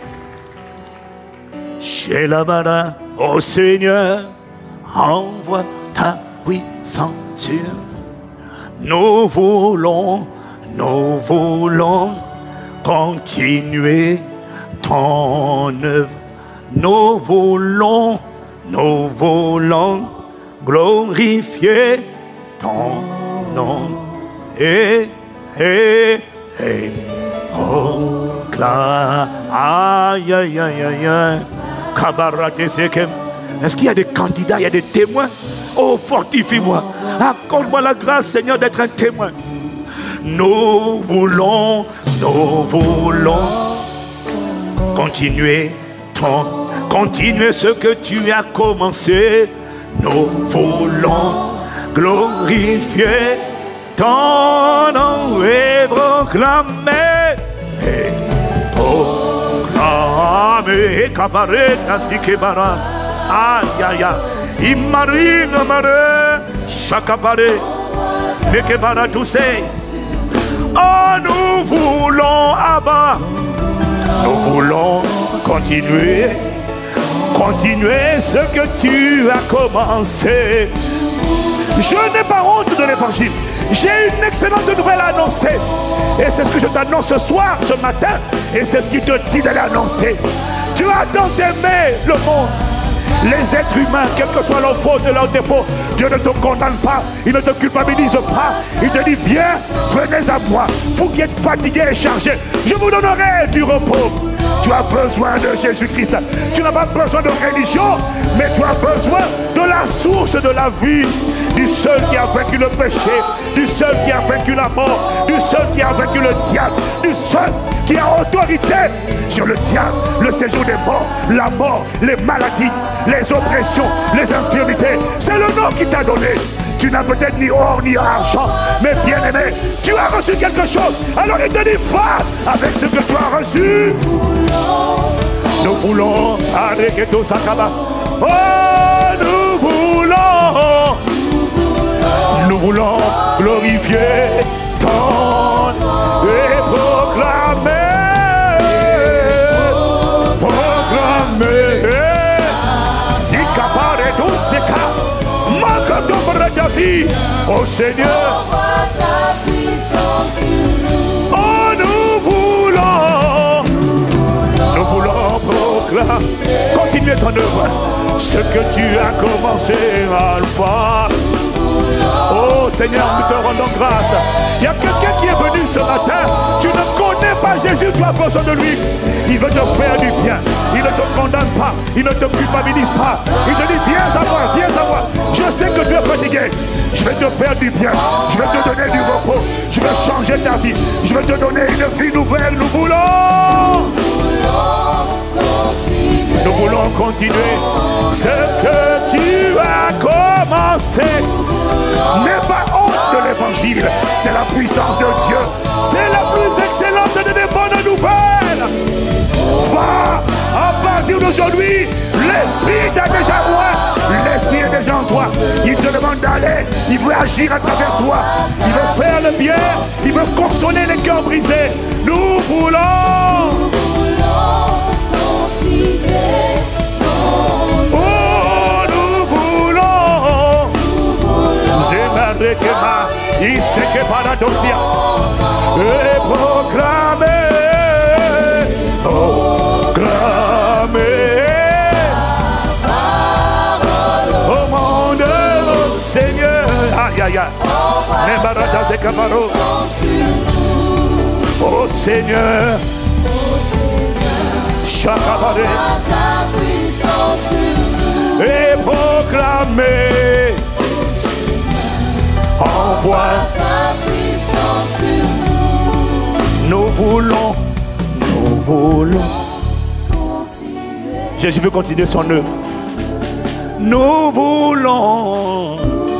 Chez la Bara, ô Seigneur, envoie ta puissance sur nous. Nous voulons continuer ton œuvre. Nous voulons glorifier ton nom. Et proclame. Aïe, aïe, aïe, aïe, aïe. Est-ce qu'il y a des candidats, il y a des témoins? Oh, fortifie-moi. Accorde-moi la grâce, Seigneur, d'être un témoin. Nous voulons continuer ce que tu as commencé. Nous voulons glorifier ton nom et proclamer. Et cabaret ainsi que bara. Aïe aïe aïe. Imarine mare. Chakabare. Vekebara tous ces. Oh, nous voulons Abba. Nous voulons continuer ce que tu as commencé. Je n'ai pas honte de l'évangile. J'ai une excellente nouvelle à annoncer. Et c'est ce que je t'annonce ce soir, ce matin. Et c'est ce qu'il te dit d'aller annoncer. Tu as tant aimé le monde. Les êtres humains, quelle que soit leur faute et leur défaut, Dieu ne te condamne pas, il ne te culpabilise pas. Il te dit, viens, venez à moi. Vous qui êtes fatigués et chargés, je vous donnerai du repos. Tu as besoin de Jésus-Christ. Tu n'as pas besoin de religion, mais tu as besoin de la source de la vie. Du seul qui a vaincu le péché, du seul qui a vaincu la mort, du seul qui a vaincu le diable, du seul qui a autorité sur le diable, le séjour des morts, la mort, les maladies, les oppressions, les infirmités. C'est le nom qui t'a donné. Tu n'as peut-être ni or ni argent, mais bien aimé, tu as reçu quelque chose. Alors il te dit, va avec ce que tu as reçu. Nous voulons Areketo Sakaba. Oh, nous voulons glorifier ton nom et proclamer, Zika pare douceka, Makato Bradasi, oh Seigneur, oh nous voulons proclamer, continuer ton œuvre, ce que tu as commencé Alpha. Oh Seigneur, nous te rendons grâce. Il y a quelqu'un qui est venu ce matin. Tu ne connais pas Jésus, tu as besoin de lui. Il veut te faire du bien. Il ne te condamne pas. Il ne te culpabilise pas. Il te dit viens à moi, viens à moi. Je sais que tu es fatigué. Je vais te faire du bien. Je vais te donner du repos. Je vais changer ta vie. Je vais te donner une vie nouvelle. Nous voulons continuer ce que tu as commencé. N'aie pas honte de l'évangile. C'est la puissance de Dieu. C'est la plus excellente des bonnes nouvelles. Va, à partir d'aujourd'hui, l'Esprit t'a déjà oint. L'Esprit est déjà en toi. Il te demande d'aller. Il veut agir à travers toi. Il veut faire le bien. Il veut consoler les cœurs brisés. Nous voulons continuer. Il sait que paradoxia et proclamer, au monde, oh Seigneur, aïe aïe aïe, oh Seigneur, chacabare et proclamer. Envoie ta puissance sur nous. Nous voulons continuer. Jésus veut continuer son œuvre. Nous voulons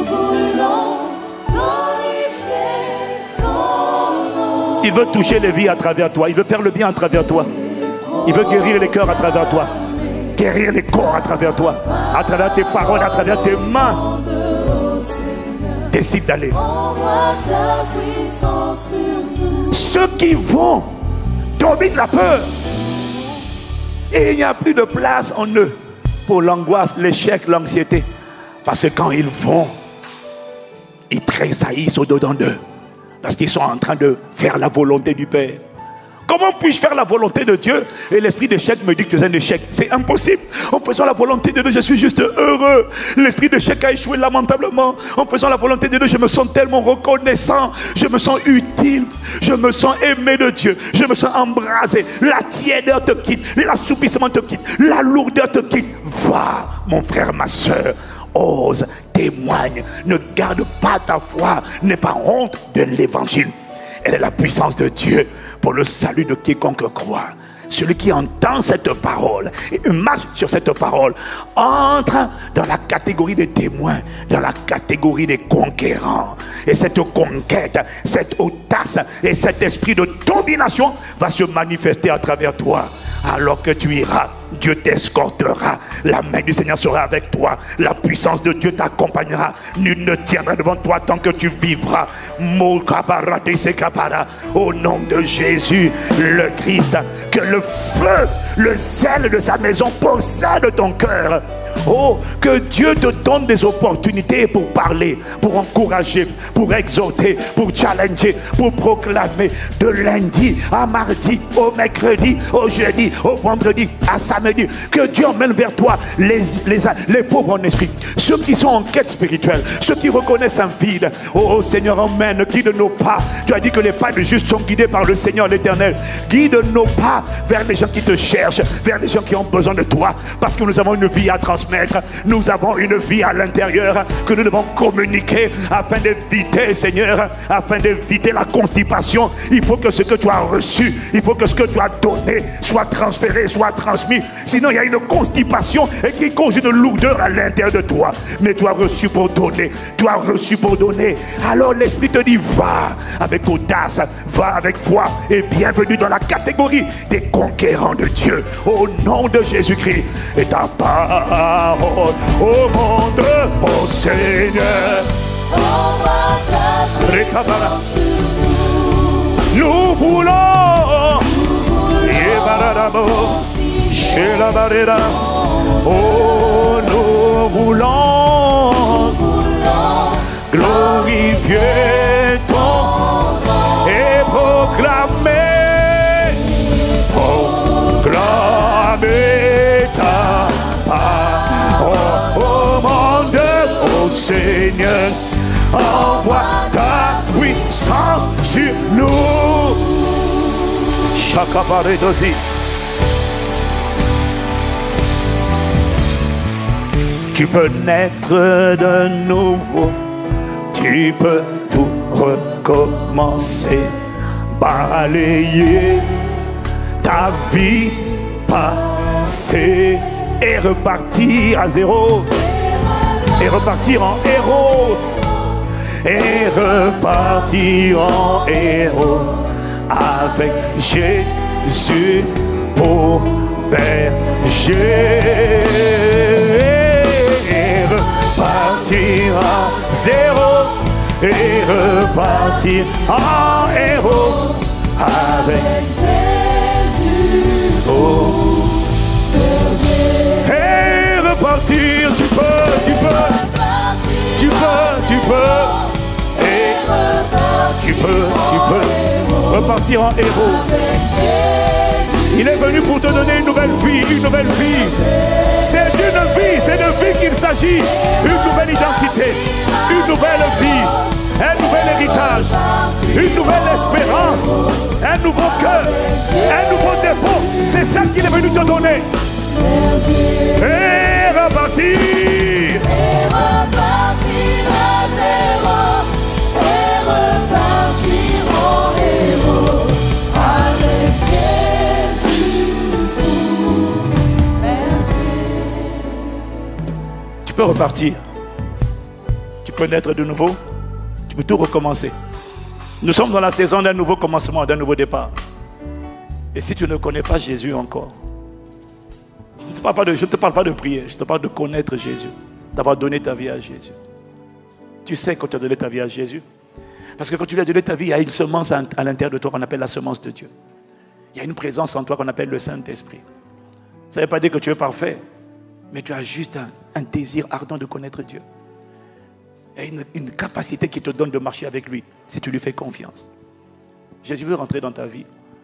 glorifier ton nom. Il veut toucher les vies à travers toi. Il veut faire le bien à travers toi. Il veut guérir les cœurs à travers toi. Guérir les corps à travers toi. À travers tes paroles, à travers tes mains. Décide d'aller. Ceux qui vont dominent la peur. Et il n'y a plus de place en eux pour l'angoisse, l'échec, l'anxiété. Parce que quand ils vont, ils tressaillissent au-dedans d'eux. Parce qu'ils sont en train de faire la volonté du Père. Comment puis-je faire la volonté de Dieu et l'esprit d'échec me dit que tu es un échec? C'est impossible. En faisant la volonté de Dieu, je suis juste heureux. L'esprit d'échec a échoué lamentablement. En faisant la volonté de Dieu, je me sens tellement reconnaissant. Je me sens utile. Je me sens aimé de Dieu. Je me sens embrasé. La tiédeur te quitte. L'assoupissement te quitte. La lourdeur te quitte. Va, mon frère, ma soeur. Ose, témoigne. Ne garde pas ta foi. N'aie pas honte de l'évangile. Elle est la puissance de Dieu pour le salut de quiconque croit. Celui qui entend cette parole et marche sur cette parole entre dans la catégorie des témoins, dans la catégorie des conquérants. Et cette conquête, cette audace et cet esprit de domination va se manifester à travers toi. Alors que tu iras, Dieu t'escortera. La main du Seigneur sera avec toi. La puissance de Dieu t'accompagnera. Nul ne tiendra devant toi tant que tu vivras. Au nom de Jésus, le Christ, que le feu, le zèle de sa maison possède ton cœur. Oh, que Dieu te donne des opportunités pour parler, pour encourager, pour exhorter, pour challenger, pour proclamer de lundi à mardi, au mercredi, au jeudi, au vendredi, à samedi. Que Dieu emmène vers toi les pauvres en esprit, ceux qui sont en quête spirituelle, ceux qui reconnaissent un vide. Oh Seigneur, emmène, guide nos pas. Tu as dit que les pas de justes sont guidés par le Seigneur l'Éternel. Guide nos pas vers les gens qui te cherchent, vers les gens qui ont besoin de toi, parce que nous avons une vie à transmettre. Nous avons une vie à l'intérieur que nous devons communiquer afin d'éviter, Seigneur, afin d'éviter la constipation. Il faut que ce que tu as reçu, il faut que ce que tu as donné soit transféré, soit transmis. Sinon, il y a une constipation et qui cause une lourdeur à l'intérieur de toi. Mais tu as reçu pour donner, tu as reçu pour donner. Alors l'Esprit te dit, va avec audace, va avec foi et bienvenue dans la catégorie des conquérants de Dieu. Au nom de Jésus-Christ. Et ta parole au monde, oh Seigneur, on va t'appeler. Nous voulons, chez la barrière, oh, nous voulons glorifier ton nom et proclamer ta parole au monde, oh Seigneur. Envoie ta puissance sur nous. Chakabaredosi. Tu peux naître de nouveau. Tu peux tout recommencer. Balayer ta vie passée et repartir à zéro. Et repartir en héros. Et repartir en héros avec Jésus pour berger. Et repartir à zéro. Et repartir en héros avec Jésus pour berger. Et repartir, tu peux. Et tu peux repartir en héros. Il est venu pour te donner une nouvelle vie, C'est d'une vie qu'il s'agit. Une nouvelle identité, une nouvelle vie, un nouvel héritage, une nouvelle espérance, un nouveau cœur, un nouveau dépôt. C'est ça qu'il est venu te donner. Et repartir. À zéro et repartir en héros avec Jésus pour berger. Tu peux repartir. Tu peux naître de nouveau. Tu peux tout recommencer. Nous sommes dans la saison d'un nouveau commencement, d'un nouveau départ. Et si tu ne connais pas Jésus encore, je ne te parle pas de prière, je te parle de connaître Jésus, d'avoir donné ta vie à Jésus. Tu sais quand tu as donné ta vie à Jésus. Parce que quand tu lui as donné ta vie, il y a une semence à l'intérieur de toi qu'on appelle la semence de Dieu. Il y a une présence en toi qu'on appelle le Saint-Esprit. Ça ne veut pas dire que tu es parfait, mais tu as juste un désir ardent de connaître Dieu. Et une capacité qui te donne de marcher avec lui, si tu lui fais confiance. Jésus veut rentrer dans ta vie.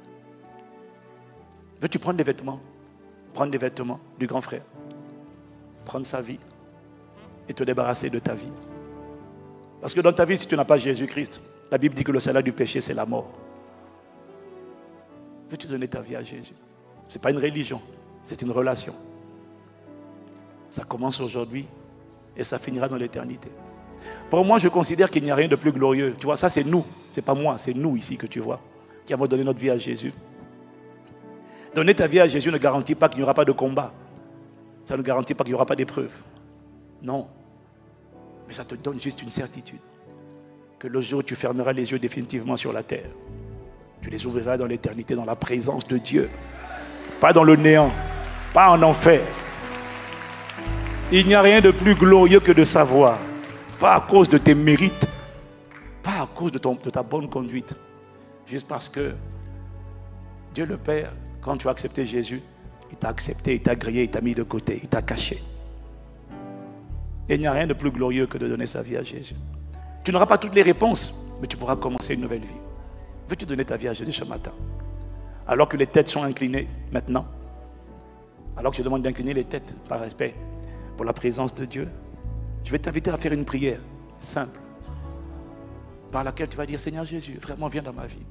Veux-tu prendre des vêtements? Prendre des vêtements du grand frère. Prendre sa vie et te débarrasser de ta vie. Parce que dans ta vie, si tu n'as pas Jésus-Christ, la Bible dit que le salaire du péché, c'est la mort. Veux-tu donner ta vie à Jésus? Ce n'est pas une religion, c'est une relation. Ça commence aujourd'hui et ça finira dans l'éternité. Pour moi, je considère qu'il n'y a rien de plus glorieux. Tu vois, ça c'est nous, c'est pas moi, c'est nous ici que tu vois, qui avons donné notre vie à Jésus. Donner ta vie à Jésus ne garantit pas qu'il n'y aura pas de combat. Ça ne garantit pas qu'il n'y aura pas d'épreuve. Non. Mais ça te donne juste une certitude. Que le jour où tu fermeras les yeux définitivement sur la terre, tu les ouvriras dans l'éternité, dans la présence de Dieu. Pas dans le néant, pas en enfer. Il n'y a rien de plus glorieux que de savoir, pas à cause de tes mérites, pas à cause de ta bonne conduite, juste parce que Dieu le Père, quand tu as accepté Jésus, il t'a accepté, il t'a grillé, il t'a mis de côté, il t'a caché. Et il n'y a rien de plus glorieux que de donner sa vie à Jésus. Tu n'auras pas toutes les réponses, mais tu pourras commencer une nouvelle vie. Veux-tu donner ta vie à Jésus ce matin? Alors que les têtes sont inclinées maintenant, alors que je demande d'incliner les têtes par respect pour la présence de Dieu, je vais t'inviter à faire une prière simple par laquelle tu vas dire: Seigneur Jésus, vraiment viens dans ma vie.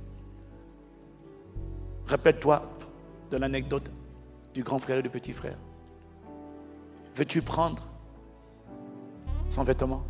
Répète-toi de l'anecdote du grand frère et du petit frère. Veux-tu prendre son vêtement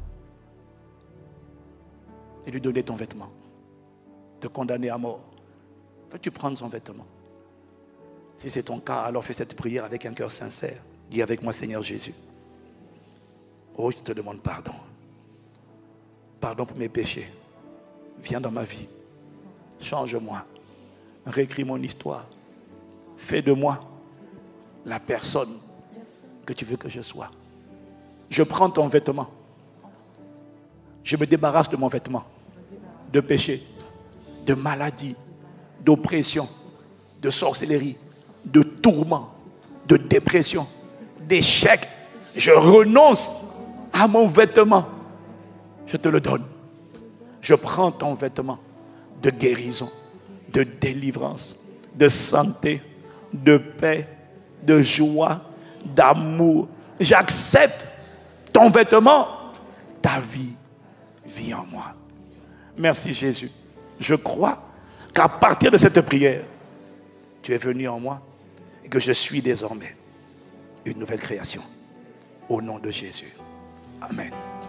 et lui donner ton vêtement, te condamner à mort? Veux-tu prendre son vêtement? Si c'est ton cas, alors fais cette prière avec un cœur sincère. Dis avec moi: Seigneur Jésus, oh, je te demande pardon. Pardon pour mes péchés. Viens dans ma vie. Change-moi. Réécris mon histoire. Fais de moi la personne que tu veux que je sois. Je prends ton vêtement. Je me débarrasse de mon vêtement. de péché, de maladie, d'oppression, de sorcellerie, de tourment, de dépression, d'échec. Je renonce à mon vêtement. Je te le donne. Je prends ton vêtement de guérison, de délivrance, de santé, de paix, de joie, d'amour. J'accepte ton vêtement. Ta vie vit en moi. Merci Jésus. Je crois qu'à partir de cette prière, tu es venu en moi et que je suis désormais une nouvelle création. Au nom de Jésus. Amen.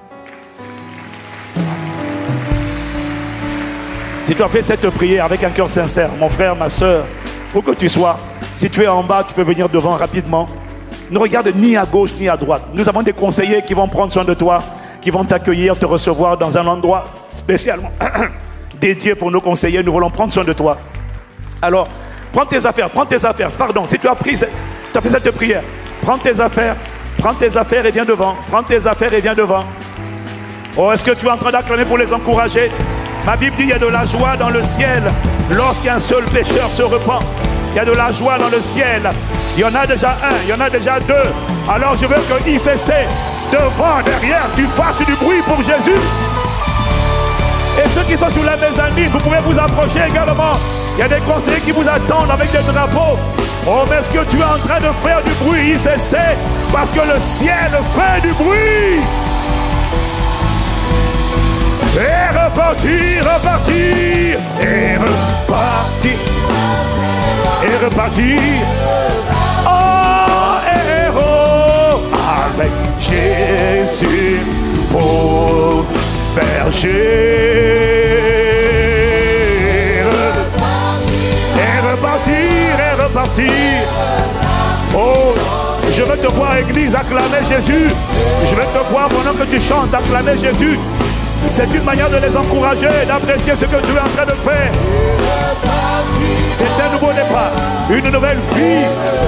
Si tu as fait cette prière avec un cœur sincère, mon frère, ma soeur, où que tu sois, si tu es en bas, tu peux venir devant rapidement. Ne regarde ni à gauche ni à droite. Nous avons des conseillers qui vont prendre soin de toi, qui vont t'accueillir, te recevoir dans un endroit spécialement dédié pour nos conseillers. Nous voulons prendre soin de toi. Alors, prends tes affaires. Pardon, si tu as fait cette prière, prends tes affaires et viens devant. Prends tes affaires et viens devant. Oh, est-ce que tu es en train d'acclamer pour les encourager? Ma Bible dit qu'il y a de la joie dans le ciel lorsqu'un seul pécheur se repent. Il y a de la joie dans le ciel. Il y en a déjà un, il y en a déjà deux. Alors je veux que ICC, devant, derrière, tu fasses du bruit pour Jésus. Et ceux qui sont sur la mezzanine, vous pouvez vous approcher également. Il y a des conseillers qui vous attendent avec des drapeaux. Oh, mais est-ce que tu es en train de faire du bruit ICC? Parce que le ciel fait du bruit. Et repartir, repartir, et repartir, et repartir. Oh, héros, avec Jésus pour berger. Et repartir, et repartir. Oh, je veux te voir, Église, acclamer Jésus. Je veux te voir pendant que tu chantes, acclamer Jésus. C'est une manière de les encourager, d'apprécier ce que tu es en train de faire. C'est un nouveau départ, une nouvelle vie.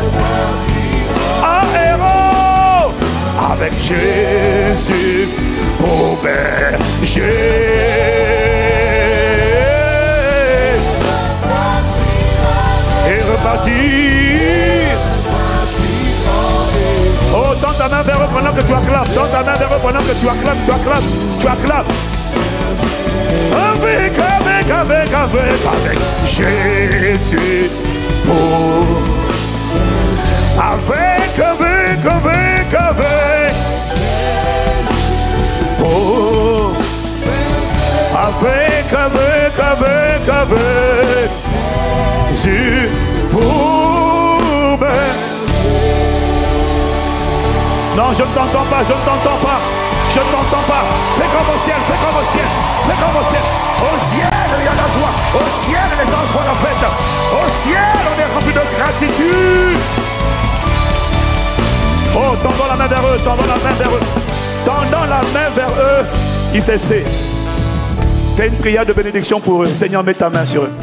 Un héros avec Jésus pour berger. Et repartir. Oh, tends ta main vers eux pendant que tu acclames. Tends ta main vers eux pendant que tu acclames. Tu acclames. Tu acclames. Avec Jésus pour. Avec pour. Avec Jésus pour. Non, je ne t'entends pas, je ne t'entends pas. Je ne t'entends pas. Fais comme au ciel, fais comme au ciel. Fais comme au ciel. Au ciel, il y a la joie. Au ciel, les anges font la fête. Au ciel, on est rempli de gratitude. Oh, tendons la main vers eux, tendons la main vers eux. Tendons la main vers eux. ICC. Fais une prière de bénédiction pour eux. Seigneur, mets ta main sur eux.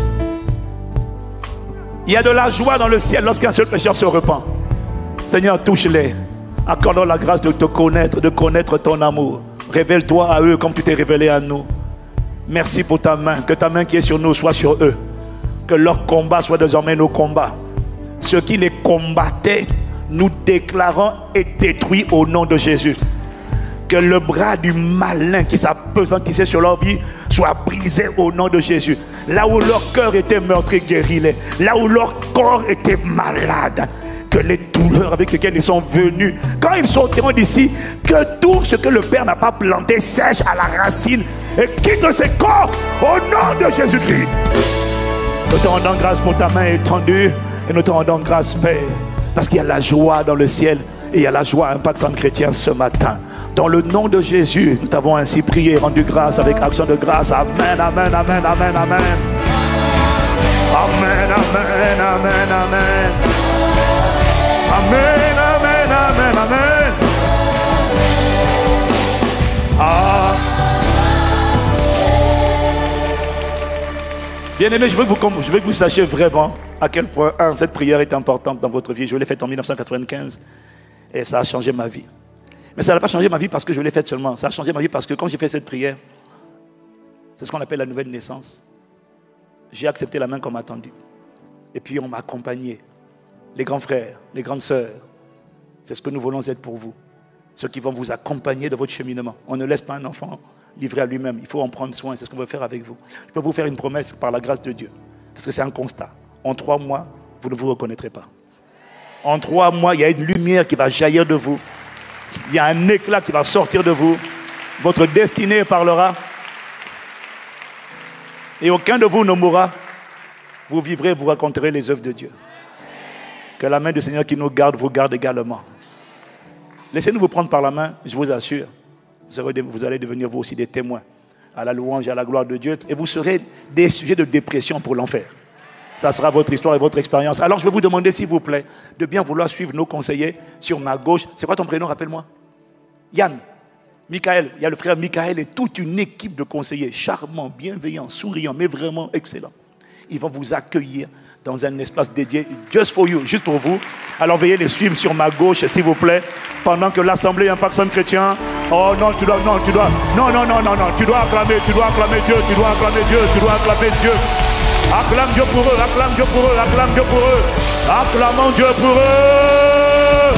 Il y a de la joie dans le ciel lorsqu'un seul pécheur se repent. Seigneur, touche-les. Accorde-leur la grâce de te connaître, de connaître ton amour. Révèle-toi à eux comme tu t'es révélé à nous. Merci pour ta main. Que ta main qui est sur nous soit sur eux. Que leur combat soit désormais nos combats. Ceux qui les combattaient, nous déclarons et détruits au nom de Jésus. Que le bras du malin qui s'appesantissait sur leur vie soit brisé au nom de Jésus. Là où leur cœur était meurtri, guéris-les. Là où leur corps était malade, que les douleurs avec lesquelles ils sont venus, quand ils sortiront d'ici, que tout ce que le Père n'a pas planté sèche à la racine et quitte ses corps au nom de Jésus-Christ. Nous te rendons grâce pour ta main étendue et nous te rendons grâce, Père, parce qu'il y a la joie dans le ciel et il y a la joie à Impact Centre Chrétien ce matin. Dans le nom de Jésus, nous t'avons ainsi prié, rendu grâce avec action de grâce. Amen, amen, amen, amen, amen. Amen, amen, amen, amen. Amen, amen, amen, amen. Ah. Bien-aimés, je veux que vous sachiez vraiment à quel point, cette prière est importante dans votre vie. Je l'ai faite en 1995 et ça a changé ma vie. Mais ça n'a pas changé ma vie parce que je l'ai faite seulement. Ça a changé ma vie parce que quand j'ai fait cette prière, C'est ce qu'on appelle la nouvelle naissance. J'ai accepté la main qu'on m'a tendue. Et puis on m'a accompagné. Les grands frères, les grandes sœurs, c'est ce que nous voulons être pour vous. Ceux qui vont vous accompagner de votre cheminement. On ne laisse pas un enfant livré à lui-même. Il faut en prendre soin. C'est ce qu'on veut faire avec vous. Je peux vous faire une promesse par la grâce de Dieu. Parce que c'est un constat. En 3 mois, vous ne vous reconnaîtrez pas. En 3 mois, il y a une lumière qui va jaillir de vous. Il y a un éclat qui va sortir de vous. Votre destinée parlera. Et aucun de vous ne mourra. Vous vivrez, vous raconterez les œuvres de Dieu. Que la main du Seigneur qui nous garde, vous garde également. Laissez-nous vous prendre par la main, je vous assure. Vous allez devenir vous aussi des témoins à la louange et à la gloire de Dieu. Et vous serez des sujets de dépression pour l'enfer. Ça sera votre histoire et votre expérience. Alors je vais vous demander, s'il vous plaît, de bien vouloir suivre nos conseillers sur ma gauche. C'est quoi ton prénom, rappelle-moi? Yann. Michael. Il y a le frère Michael et toute une équipe de conseillers charmants, bienveillants, souriants, mais vraiment excellents. Ils vont vous accueillir dans un espace dédié, just for you, juste pour vous. Alors veuillez les suivre sur ma gauche, s'il vous plaît, pendant que l'Assemblée Impact Centre Chrétien. Oh non, tu dois acclamer Dieu, tu dois acclamer Dieu. Acclame Dieu pour eux, acclame Dieu pour eux, acclame Dieu pour eux. Acclamons Dieu pour eux.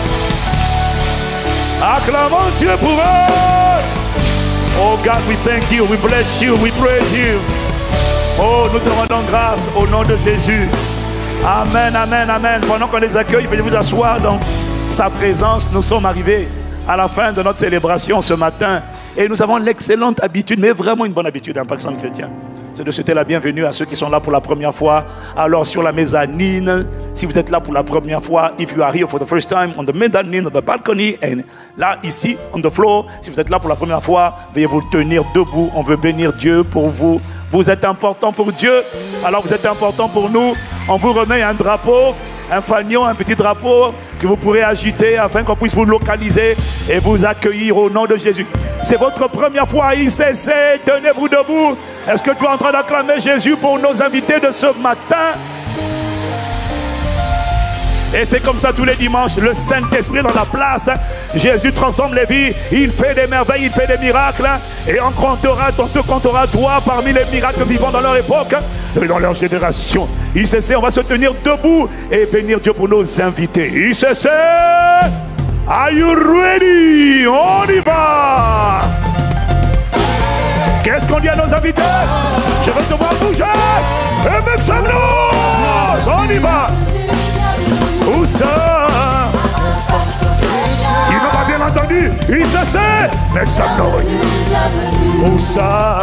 Acclamons Dieu pour eux. Oh God, we thank you, we bless you, we praise you. Oh, nous te rendons grâce au nom de Jésus. Amen, amen, amen. Pendant qu'on les accueille, veuillez vous asseoir dans sa présence. Nous sommes arrivés à la fin de notre célébration ce matin. Et nous avons l'excellente habitude, mais vraiment une bonne habitude, Impact Centre Chrétien. C'est de souhaiter la bienvenue à ceux qui sont là pour la première fois. Alors sur la mezzanine, si vous êtes là pour la première fois, if you are here for the first time, on the mezzanine, on the balcony, and là, ici, on the floor, si vous êtes là pour la première fois, veuillez vous tenir debout. On veut bénir Dieu pour vous. Vous êtes important pour Dieu, alors vous êtes important pour nous. On vous remet un drapeau, un fanion, un petit drapeau que vous pourrez agiter afin qu'on puisse vous localiser et vous accueillir au nom de Jésus. C'est votre première fois à ICC, tenez-vous debout. Est-ce que tu es en train d'acclamer Jésus pour nos invités de ce matin? Et c'est comme ça tous les dimanches, le Saint-Esprit dans la place. Jésus transforme les vies, il fait des merveilles, il fait des miracles. Et on te comptera toi parmi les miracles vivants dans leur époque et dans leur génération. ICC, on va se tenir debout et bénir Dieu pour nos invités. ICC, are you ready? On y va! Qu'est-ce qu'on dit à nos invités? Je veux te voir bouger et make some noise! On y va! Où ça? Ils n'ont pas bien entendu. Ils se sait. Make some noise. Où ça?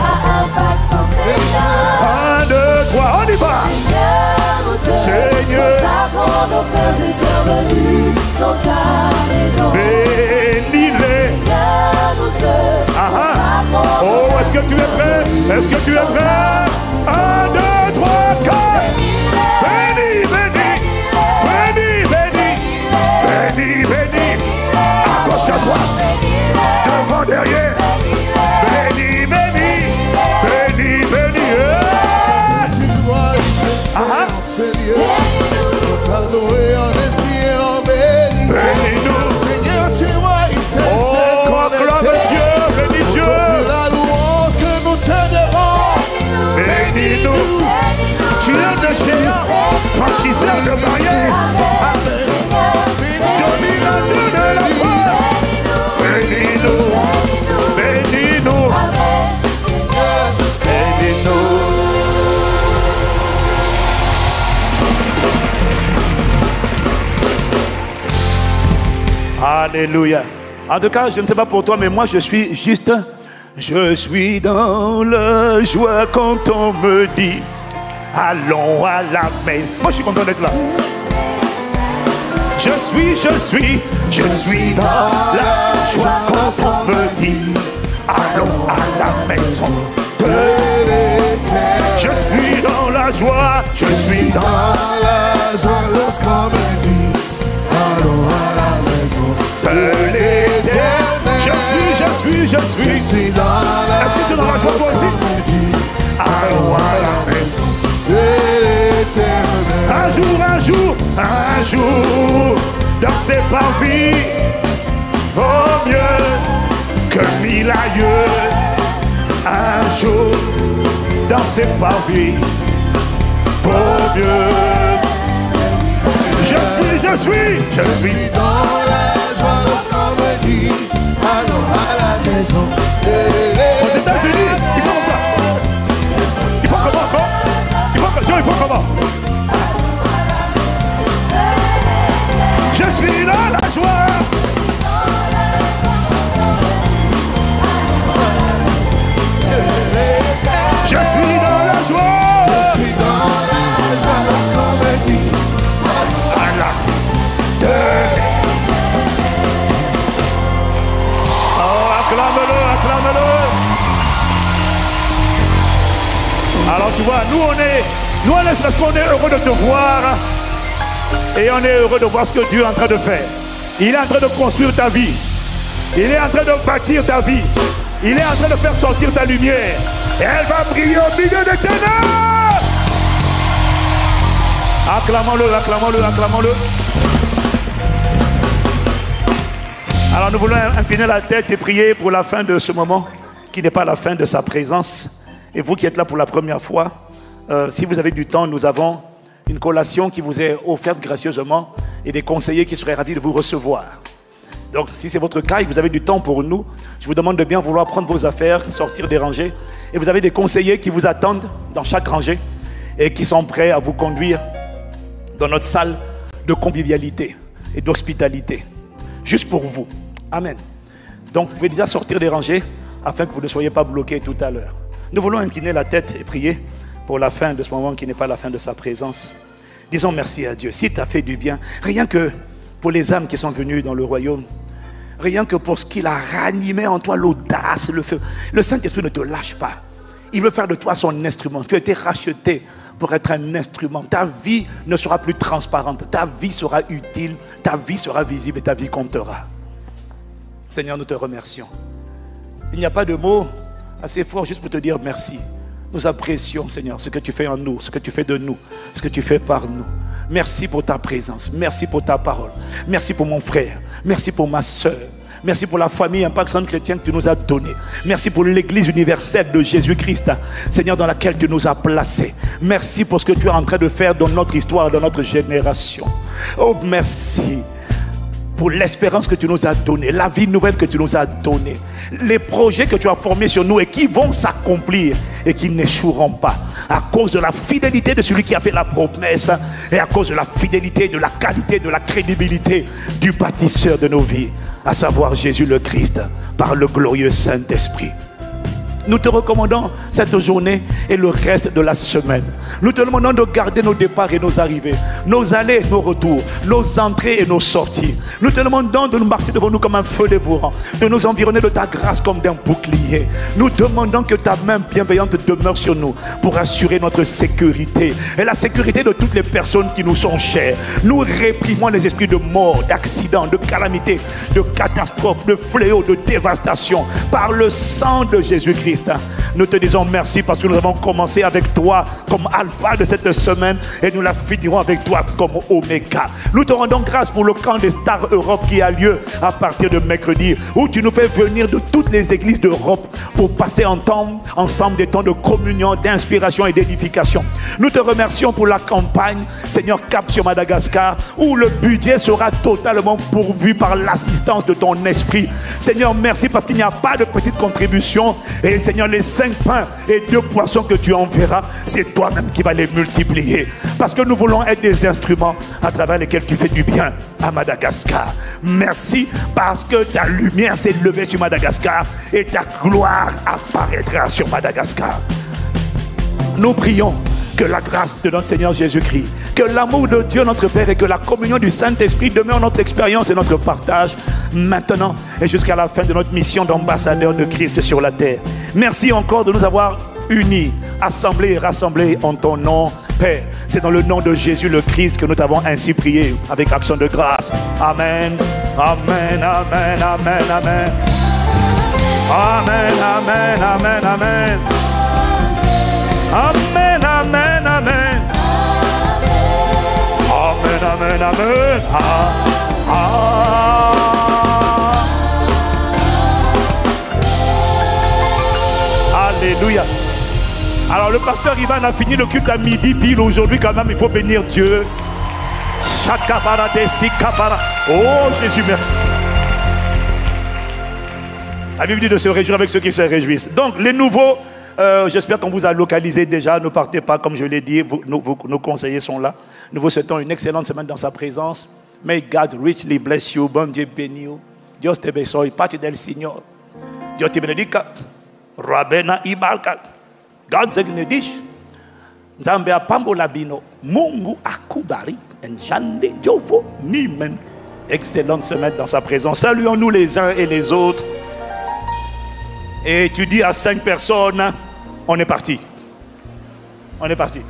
1, 2, 3, on y va. Seigneur, bénis-les. Oh, est-ce que tu es prêt? Est-ce que tu es prêt? 1, 2, 3, 4. Bénis, bénis. Bénis, bénis. Bénis, bénis. À gauche, à droite. Devant, derrière. Bénis, bénis. Bénis, bénis. Bénis-nous. Seigneur, tu vois, il s'est connecté. Bénis Dieu. La louange que nous te devons. Bénis-nous. Tu es le géant, franchisseur de barrières. Dominateur de la foi. Bénis-nous. Bénis-nous. Bénis-nous. Alléluia. En tout cas, je ne sais pas pour toi, mais moi je suis juste... Je suis dans la joie quand on me dit allons à la messe. Moi je suis content d'être là. Je suis dans la joie quand on me dit allons à la maison de l'Éternel. Je suis dans la joie, je suis dans la joie lorsqu'on me dit allons à la maison de l'Éternel. Je suis dans la... Est-ce que tu es dans la joie toi aussi? Allons à la maison de l'Éternel. Un jour, dans ses parvis, vaut mieux que 1000 aïeux. Un jour, dans ses parvis. Vaut mieux. Je suis Je suis dans la joie lorsqu'on me dit allons à la maison. Aux États-Unis, il faut comme ça. Il faut comment encore? Il faut comment? Je suis dans la joie. Je suis dans la joie. Je suis dans la joie lorsqu'on me dit oh, acclame-le. Alors tu vois, nous on est parce qu'on est heureux de te voir et on est heureux de voir ce que Dieu est en train de faire. Il est en train de construire ta vie. Il est en train de bâtir ta vie. Il est en train de faire sortir ta lumière. Et elle va briller au milieu des ténèbres. Acclamons-le. Alors nous voulons incliner la tête et prier pour la fin de ce moment, qui n'est pas la fin de sa présence. Et vous qui êtes là pour la première fois, si vous avez du temps, nous avons une collation qui vous est offerte gracieusement et des conseillers qui seraient ravis de vous recevoir. Donc si c'est votre cas et que vous avez du temps pour nous, je vous demande de bien vouloir prendre vos affaires, sortir des rangées. Et vous avez des conseillers qui vous attendent dans chaque rangée et qui sont prêts à vous conduire dans notre salle de convivialité et d'hospitalité. Juste pour vous. Amen. Donc vous pouvez déjà sortir des rangées afin que vous ne soyez pas bloqués tout à l'heure. Nous voulons incliner la tête et prier pour la fin de ce moment qui n'est pas la fin de sa présence. Disons merci à Dieu. S'il t'a fait du bien, rien que pour les âmes qui sont venues dans le royaume, rien que pour ce qu'il a ranimé en toi, l'audace, le feu. Le Saint-Esprit ne te lâche pas. Il veut faire de toi son instrument. Tu as été racheté pour être un instrument. Ta vie ne sera plus transparente. Ta vie sera utile. Ta vie sera visible et ta vie comptera. Seigneur, nous te remercions. Il n'y a pas de mots assez forts juste pour te dire merci. Nous apprécions, Seigneur, ce que tu fais en nous, ce que tu fais de nous, ce que tu fais par nous. Merci pour ta présence. Merci pour ta parole. Merci pour mon frère. Merci pour ma soeur. Merci pour la famille Impact Centre Chrétien que tu nous as donnée. Merci pour l'église universelle de Jésus-Christ, Seigneur, dans laquelle tu nous as placés. Merci pour ce que tu es en train de faire dans notre histoire, dans notre génération. Oh, merci pour l'espérance que tu nous as donnée, la vie nouvelle que tu nous as donnée, les projets que tu as formés sur nous et qui vont s'accomplir et qui n'échoueront pas à cause de la fidélité de celui qui a fait la promesse et à cause de la fidélité, de la qualité, de la crédibilité du bâtisseur de nos vies, à savoir Jésus le Christ, par le glorieux Saint-Esprit. Nous te recommandons cette journée et le reste de la semaine. Nous te demandons de garder nos départs et nos arrivées, nos allées et nos retours, nos entrées et nos sorties. Nous te demandons de nous marcher devant nous comme un feu dévorant, de nous environner de ta grâce comme d'un bouclier. Nous demandons que ta main bienveillante demeure sur nous pour assurer notre sécurité et la sécurité de toutes les personnes qui nous sont chères. Nous réprimons les esprits de mort, d'accidents, de calamités, de catastrophes, de fléaux, de dévastation par le sang de Jésus-Christ. Nous te disons merci parce que nous avons commencé avec toi comme alpha de cette semaine et nous la finirons avec toi comme oméga. Nous te rendons grâce pour le camp des Stars Europe qui a lieu à partir de mercredi, où tu nous fais venir de toutes les églises d'Europe pour passer ensemble des temps de communion, d'inspiration et d'édification. Nous te remercions pour la campagne Seigneur Cap sur Madagascar, où le budget sera totalement pourvu par l'assistance de ton esprit. Seigneur, merci parce qu'il n'y a pas de petite contribution. Et Seigneur, les 5 pains et 2 poissons que tu enverras, c'est toi-même qui vas les multiplier. Parce que nous voulons être des instruments à travers lesquels tu fais du bien à Madagascar. Merci parce que ta lumière s'est levée sur Madagascar et ta gloire apparaîtra sur Madagascar. Nous prions que la grâce de notre Seigneur Jésus-Christ, que l'amour de Dieu notre Père et que la communion du Saint-Esprit demeurent notre expérience et notre partage maintenant et jusqu'à la fin de notre mission d'ambassadeur de Christ sur la terre. Merci encore de nous avoir unis, assemblés et rassemblés en ton nom, Père. C'est dans le nom de Jésus le Christ que nous t'avons ainsi prié avec action de grâce. Amen. Amen, amen, amen, amen. Amen, amen, amen, amen. Amen, amen, amen. Amen, amen, amen. Alléluia. Alors le pasteur Ivan a fini le culte à midi pile. Aujourd'hui quand même il faut bénir Dieu. Oh Jésus, merci. La Bible dit de se réjouir avec ceux qui se réjouissent. Donc les nouveaux, j'espère qu'on vous a localisé déjà. Ne partez pas, comme je l'ai dit, nos conseillers sont là. Nous vous souhaitons une excellente semaine dans sa présence. May God richly bless you. Bon Dieu béni you. Dios te bendiga. Pati del Señor. Dios te benedica. Rabena ibarka. God zegnedish. Nzambe apambo labino. Mungu akubari. Njande jovo nimen. Excellente semaine dans sa présence. Saluons-nous les uns et les autres. Et tu dis à 5 personnes, on est parti. On est parti.